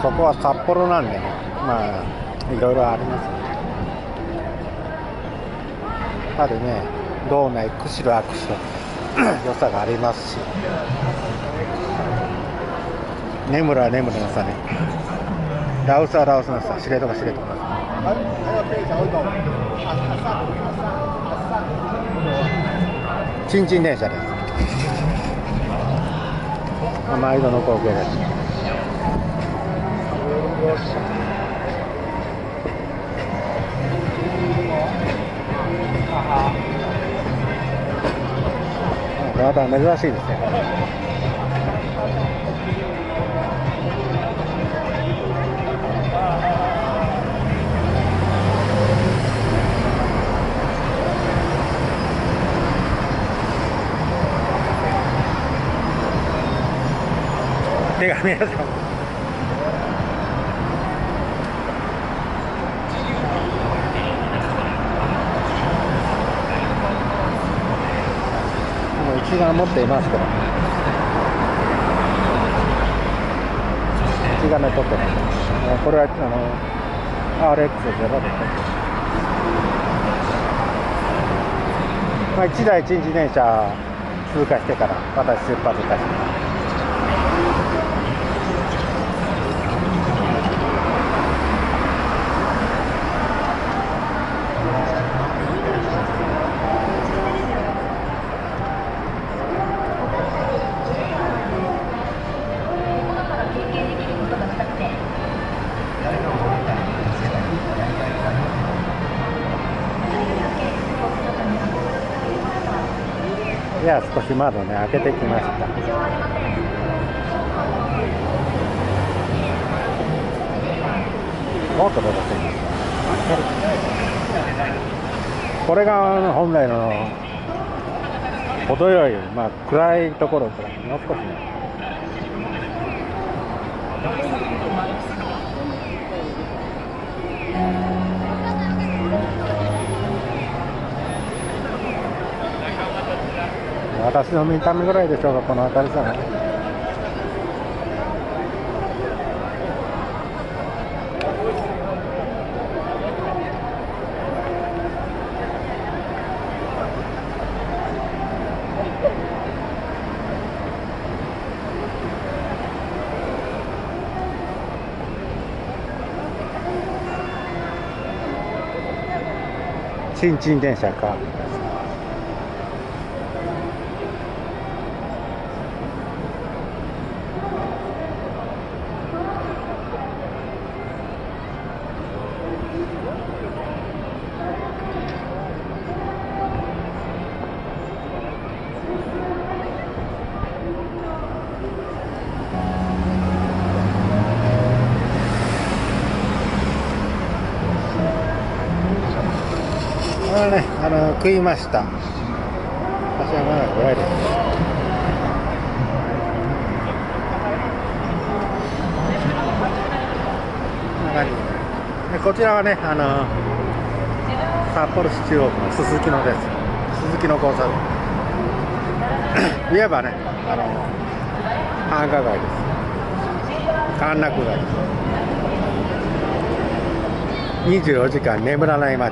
そこは札幌なんでね、まあいろいろありますね。やっぱりね、道内釧路は釧路良さがありますし、根室は根室の良さね、ラオスはラオスの良さ、知床は知床の良さ。チンチン電車です。毎度の光景です。また珍しいですね。手紙屋さん。一眼持っていますけど、一眼で撮ってます。これはあの アールエックスゼロ で撮ってます。まあ、いちだい一日電車通過してから私出発いたします。いや、少し窓ね開けてきました。もっと戻っています。これが本来の程よい、まあ、暗いところからもう少しね。私の見た目ぐらいでしょうか、この辺りさね。新陳電車か。これね、あの食いました。私はまだぐらいです。こんな感じで、こちらはね、あの札幌市中央区のすすきのです。すすきの交差点。いわばね、あの繁華街です。歓楽街です。にじゅうよじかん眠らない街。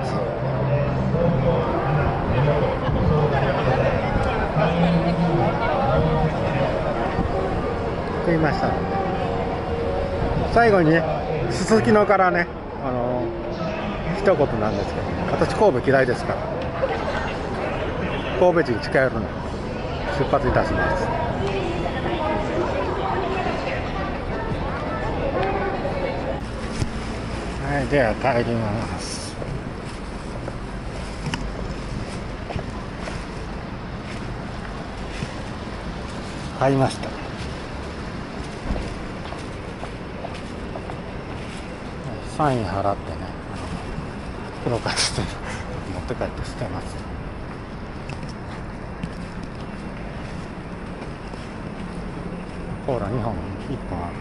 食いましたので、最後にね、すすきのからね、あの一言なんですけど、私神戸嫌いですから、神戸人近寄るので出発いたします。はい、では帰ります。買いました。サイン払ってね、袋から捨て持って帰って捨てます。コーラにほん、いっぽんある。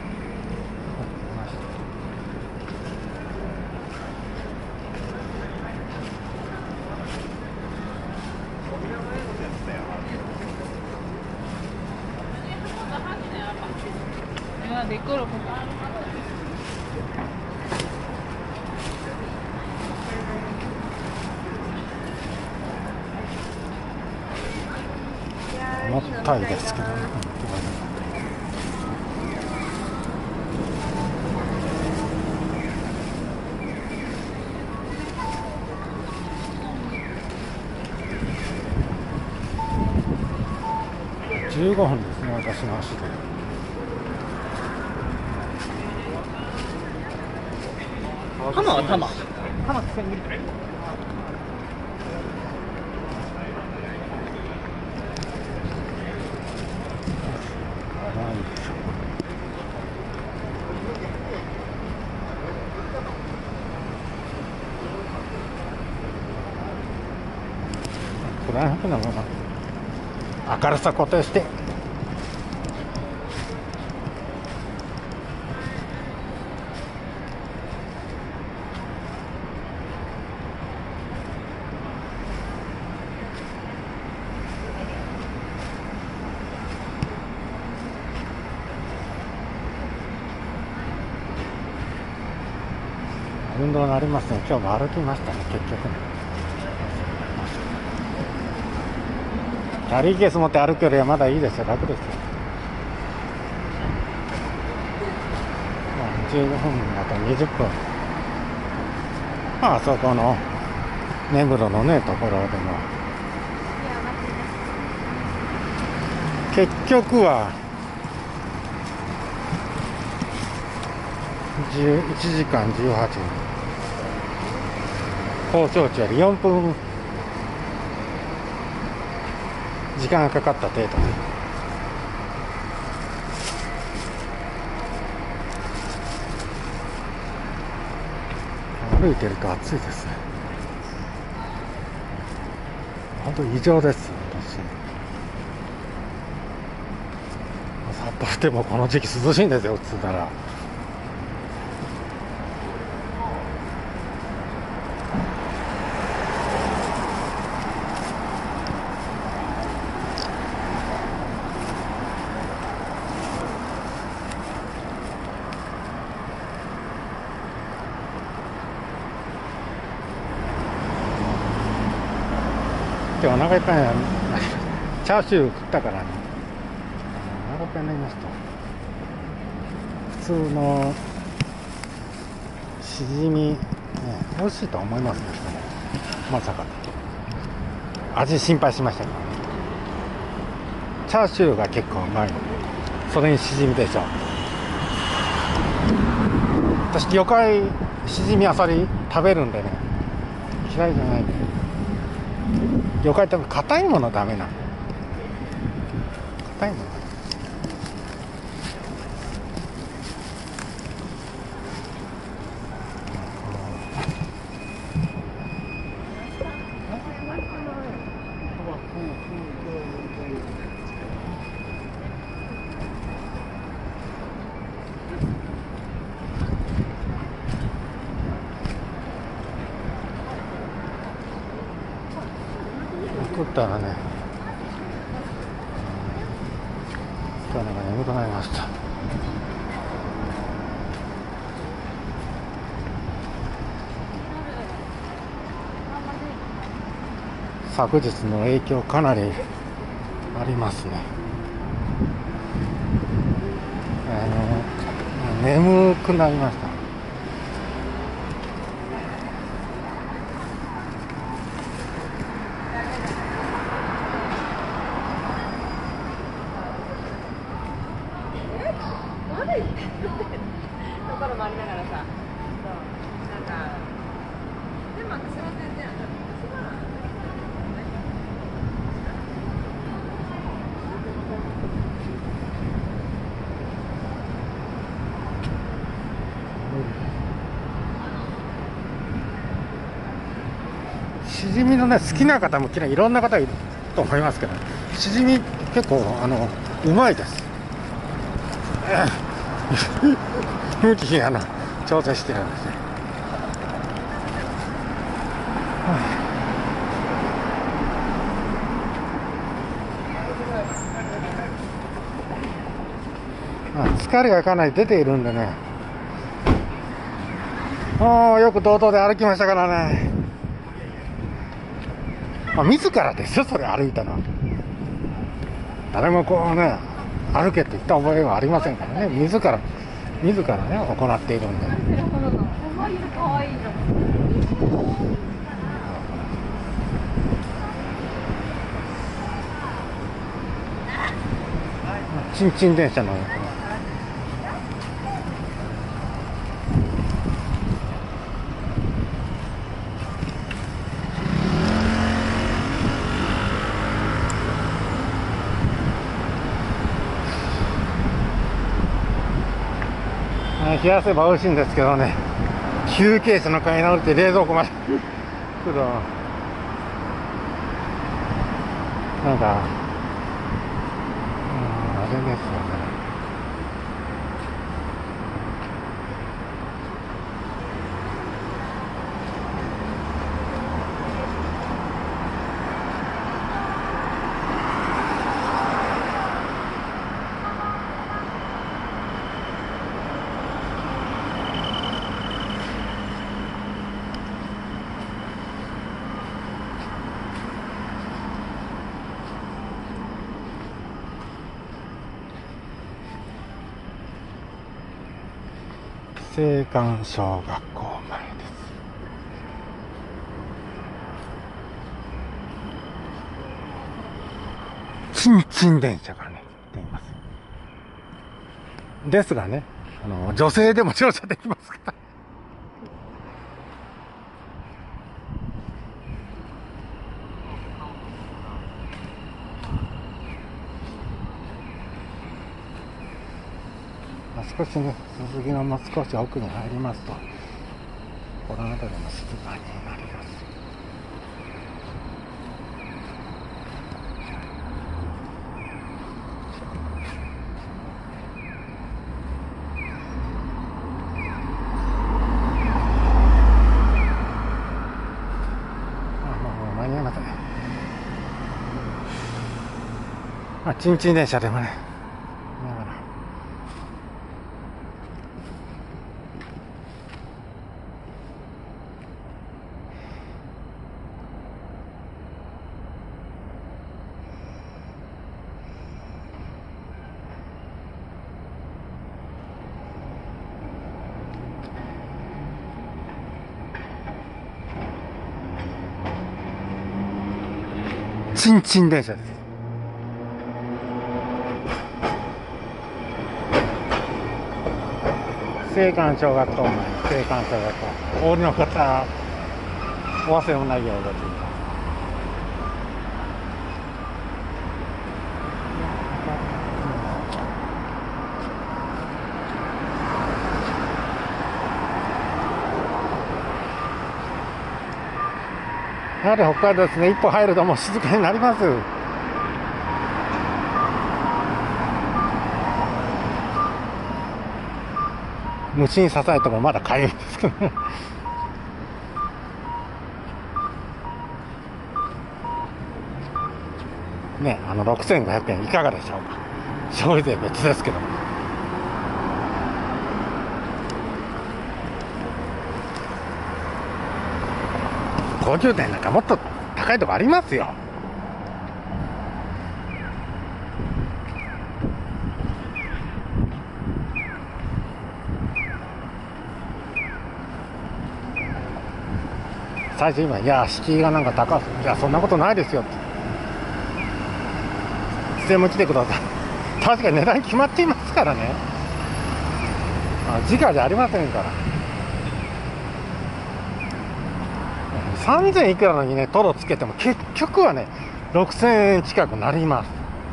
で、これ重たいですけどね。じゅうごふんですね、私の足で。 浜は玉。 浜つけに。これはなもの明るさ固定して運動になりますね。今日も歩きましたね、結局ね。キャリーケース持って歩くよりはまだいいですよ、楽ですよ。まあ、じゅうごふんだとにじゅっぷん。まあ、あそこの根室のねところでも結局はじゅういちじかんじゅうはちふん、放送値よりよんぷん時間がかかった程度で、歩いてると暑いですね。本当異常です。私札幌でもこの時期涼しいんですよ、普通なら。今日お腹いっぱいになる。チャーシュー食ったからね、お腹いっぱいになりました。普通のしじみ、ね、美味しいと思いますね。まさか味心配しましたけど、チャーシューが結構うまいので、それにしじみでしょ。私魚介しじみあさり食べるんでね、嫌いじゃないんで。魚介って硬いものダメなの。硬いもの食ったらね、今日なんか眠くなりました。昨日の影響かなりありますね。あの眠くなりました。 ところもありながらさ、なんかでも私は全然私はしじみのね、好きな方も嫌い、いろんな方いると思いますけど、しじみ結構あのうまいです。向きにあの調整してるんですね。まあ、疲れがかなり出ているんでね、 もうよく道東で歩きましたからね。まあ、自らですよ、それ歩いたのは。誰もこうね、歩けって言った覚えはありませんからね。自ら、自らね、行っているんで。ちんちん電車の冷やせば美味しいんですけどね、休憩車の階に降りて冷蔵庫まで来るのなんか、うん、あれですよね。青函小学校前です。ちんちん電車がね、出ています。ですがね、あの、女性でも乗車できますから。少しね、すすきのも少し奥に入りますと、この辺りも静かになります。あ、もう間に合いません。まあ、ちんちん電車でもね、ちんちん電車です。青函小学校前、青函小学校。お降りの方、お忘れもないようご注意ください。やはり北海道ですね、一歩入るともう静かになります。虫に刺されてもまだかゆいんですけどね。ね、あのろくせんごひゃくえんいかがでしょうか。消費税別ですけども。高級店なんかもっと高いとこありますよ。最初今、いや、敷居がなんか高す、いや、そんなことないですよって。いつでも来てください。確かに値段決まっていますからね。あ、時価じゃありませんから。さんぜんいくらのにね、トロつけても結局はね、ろくせんえん近くなります。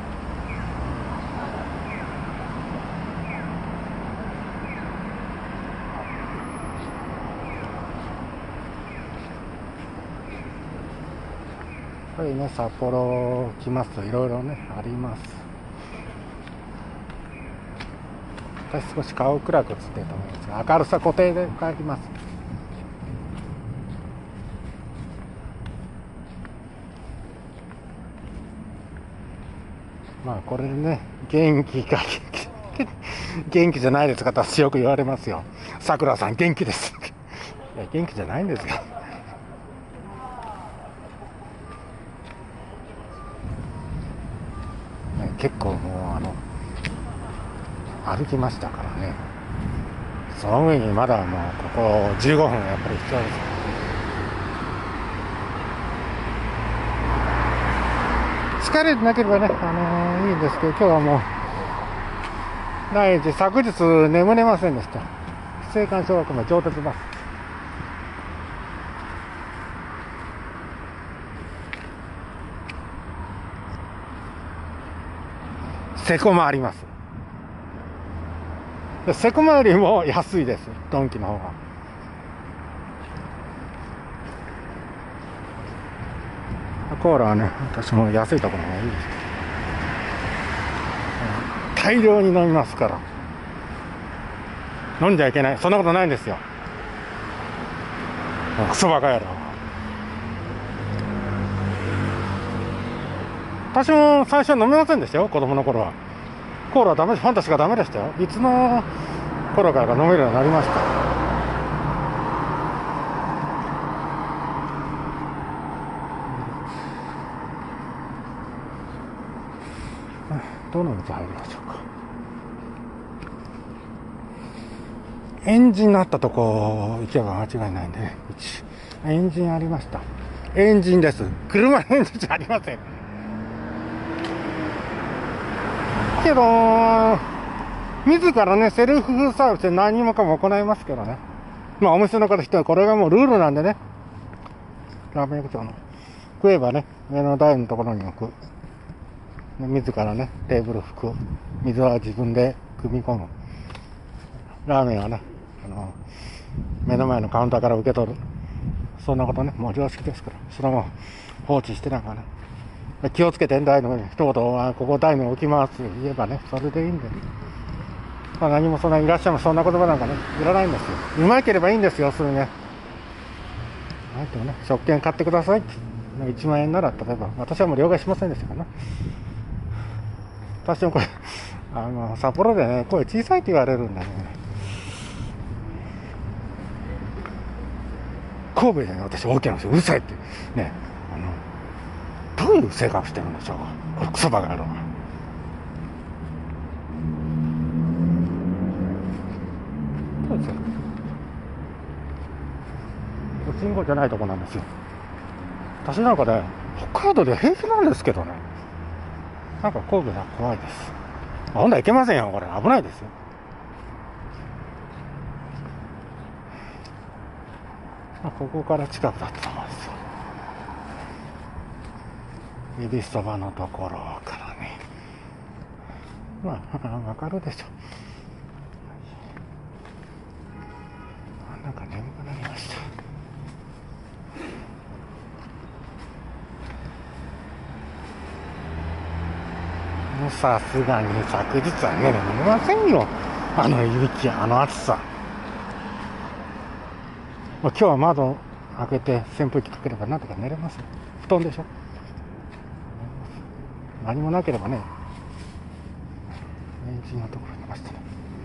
これね、札幌来ますといろいろね、あります。私少し顔暗く映ってると思いますが、明るさ固定で書きます。まあこれでね、元気か元気元気じゃないですかとよく言われますよ。さくらさん元気ですいや元気じゃないんですよ。ね、結構もうあの歩きましたからね。その上にまだもうここじゅうごふんやっぱり必要です。疲れてなければね、あのー、いいんですけど、今日はもう第一昨日眠れませんでした。青函小学校の上鉄バス。セコムあります。セコムよりも安いです、ドンキの方が。コーラはね、私も安いところがいいです。大量に飲みますから。飲んじゃいけない。そんなことないんですよ。クソバカ野郎。私も最初は飲めませんでしたよ、子供の頃は。コーラはダメです。ファンタしかダメでしたよ。いつの頃から飲めるようになりました。どの道入りましょうか。エンジンのあったとこ行けば間違いないんでね。エンジンありました。エンジンです。車のエンジンじゃありません。けど自らね、セルフサービスで何もかも行いますけどね。まあお店の方人はこれがもうルールなんでね。ラーメン屋長の食えばね、目の台のところに置く。自らね、テーブル拭く。水は自分で汲み込む。ラーメンはね、あの目の前のカウンターから受け取る。そんなことね、もう常識ですから。それも放置してなんかね、気をつけて台の上に一言、ここ台の置きますと言えばね、それでいいんでね。まあ何もそんな、いらっしゃいもそんな言葉なんかね、いらないんですよ。うまければいいんですよ、それね。なんていうのね、食券買ってくださいって。いちまん円なら、例えば、私はもう了解しませんでしたからね。私もこれ、あの、札幌でね、声小さいって言われるんだね。神戸でね、私大きな話、うるさいって。ね、あの、どういう生活してるんでしょうか。これクソバカ野郎。どういう生活？信号じゃないとこなんですよ。私なんかね、北海道で平気なんですけどね。なんか神戸が怖いです。ほんならいけませんよ、これ。危ないですよ。ここから近くだったと思うんですよ。エビそばのところからね。まあ、わかるでしょ。なんか眠くなりました。もうさすがに昨日はね、眠れませんよ。あの雪、あの暑さ。まあ、今日は窓開けて扇風機かければなんとか寝れますよ。布団でしょ。何もなければね、エンジンのところにいましたね。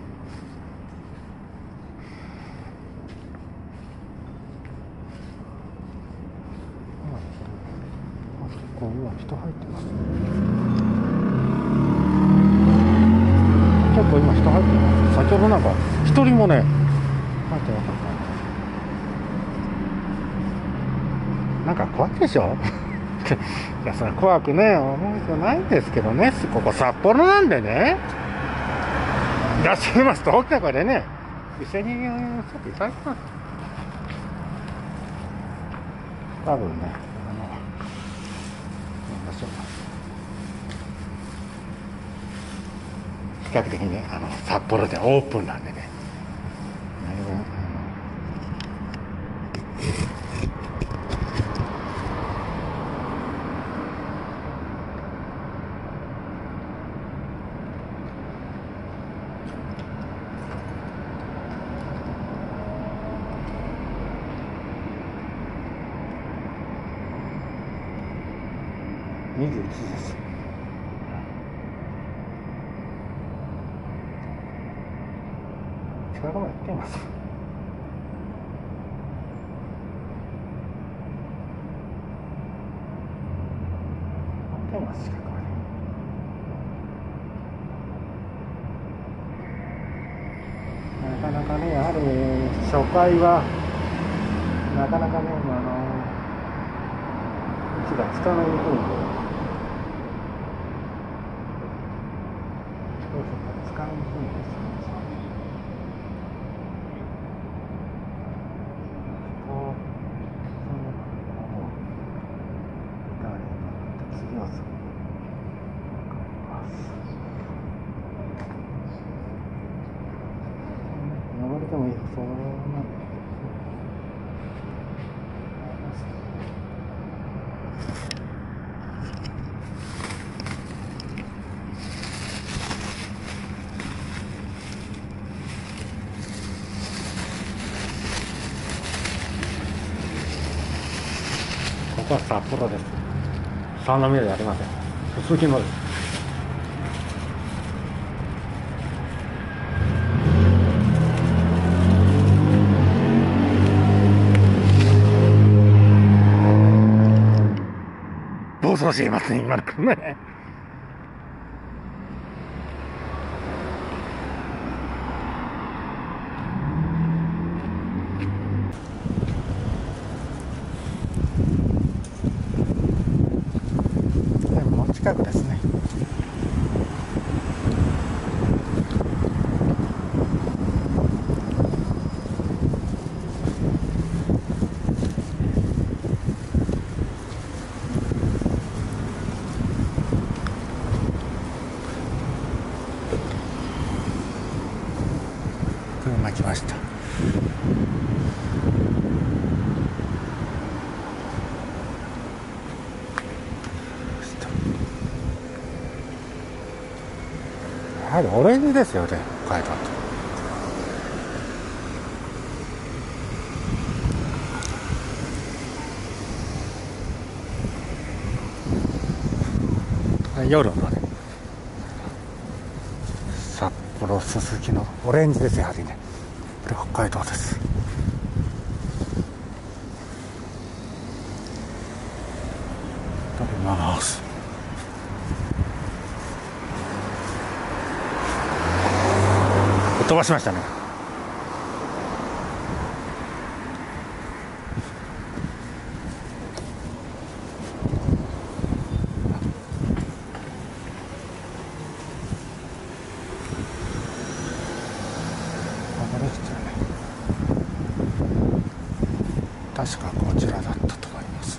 こういう人入ってますね。結構今人入ってます。先ほどなんか一人もね入ってなかった。なんか怖いでしょ。いや、それ怖くね思う必要ないんですけどね。ここ札幌なんでね、いらっしゃいますと大きな声でね一斉にちょっといただきます。多分ね、あの比較的にね、あの札幌でオープンなんでね。にじゅういちじです。近くまで来てます。 ます近くまで。なかなかねやはり初回はなかなかねあの位置がつかないにくいんで、どうしようかつかみにくいんですよ。登りでもいいよ、そうなんだ。ここは札幌です。三宮ではありません。すすきのです。暴走していますね、今の車ね。でももう近くですね。車来ました。やはりオレンジですよね、北海道と。夜のね、札幌すすきのオレンジですやはりね。これ北海道です。撮ります。飛ばしましたね。確かこちらだったと思います。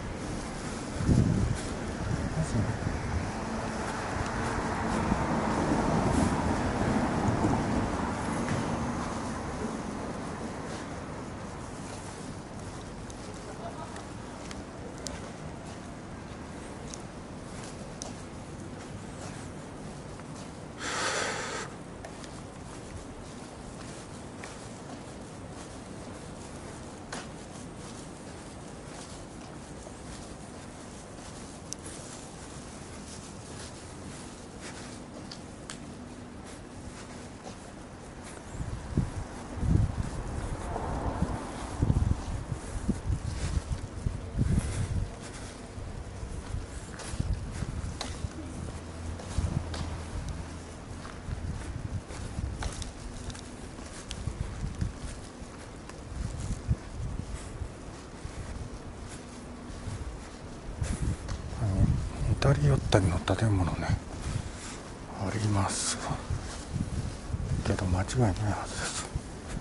似たり寄ったりの建物ねありますけど間違いないはずです。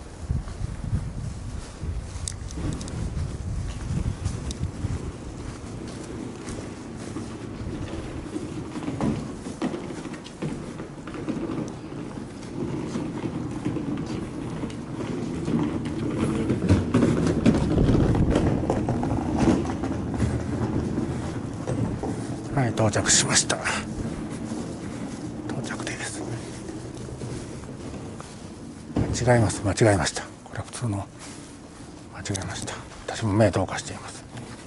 はい、到着しました。到着です。間違えます。間違えました。これは普通の間違えました。私も目どうかしています。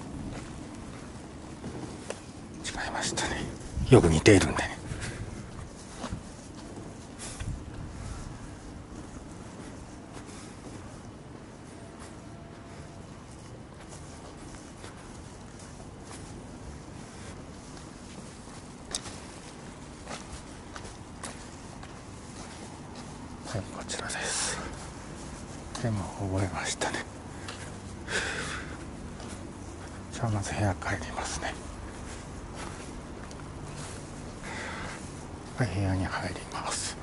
違いましたね。よく似ているんでね。 はい、こちらです。でも覚えましたね。じゃあまず部屋帰りますね。はい、部屋に入ります。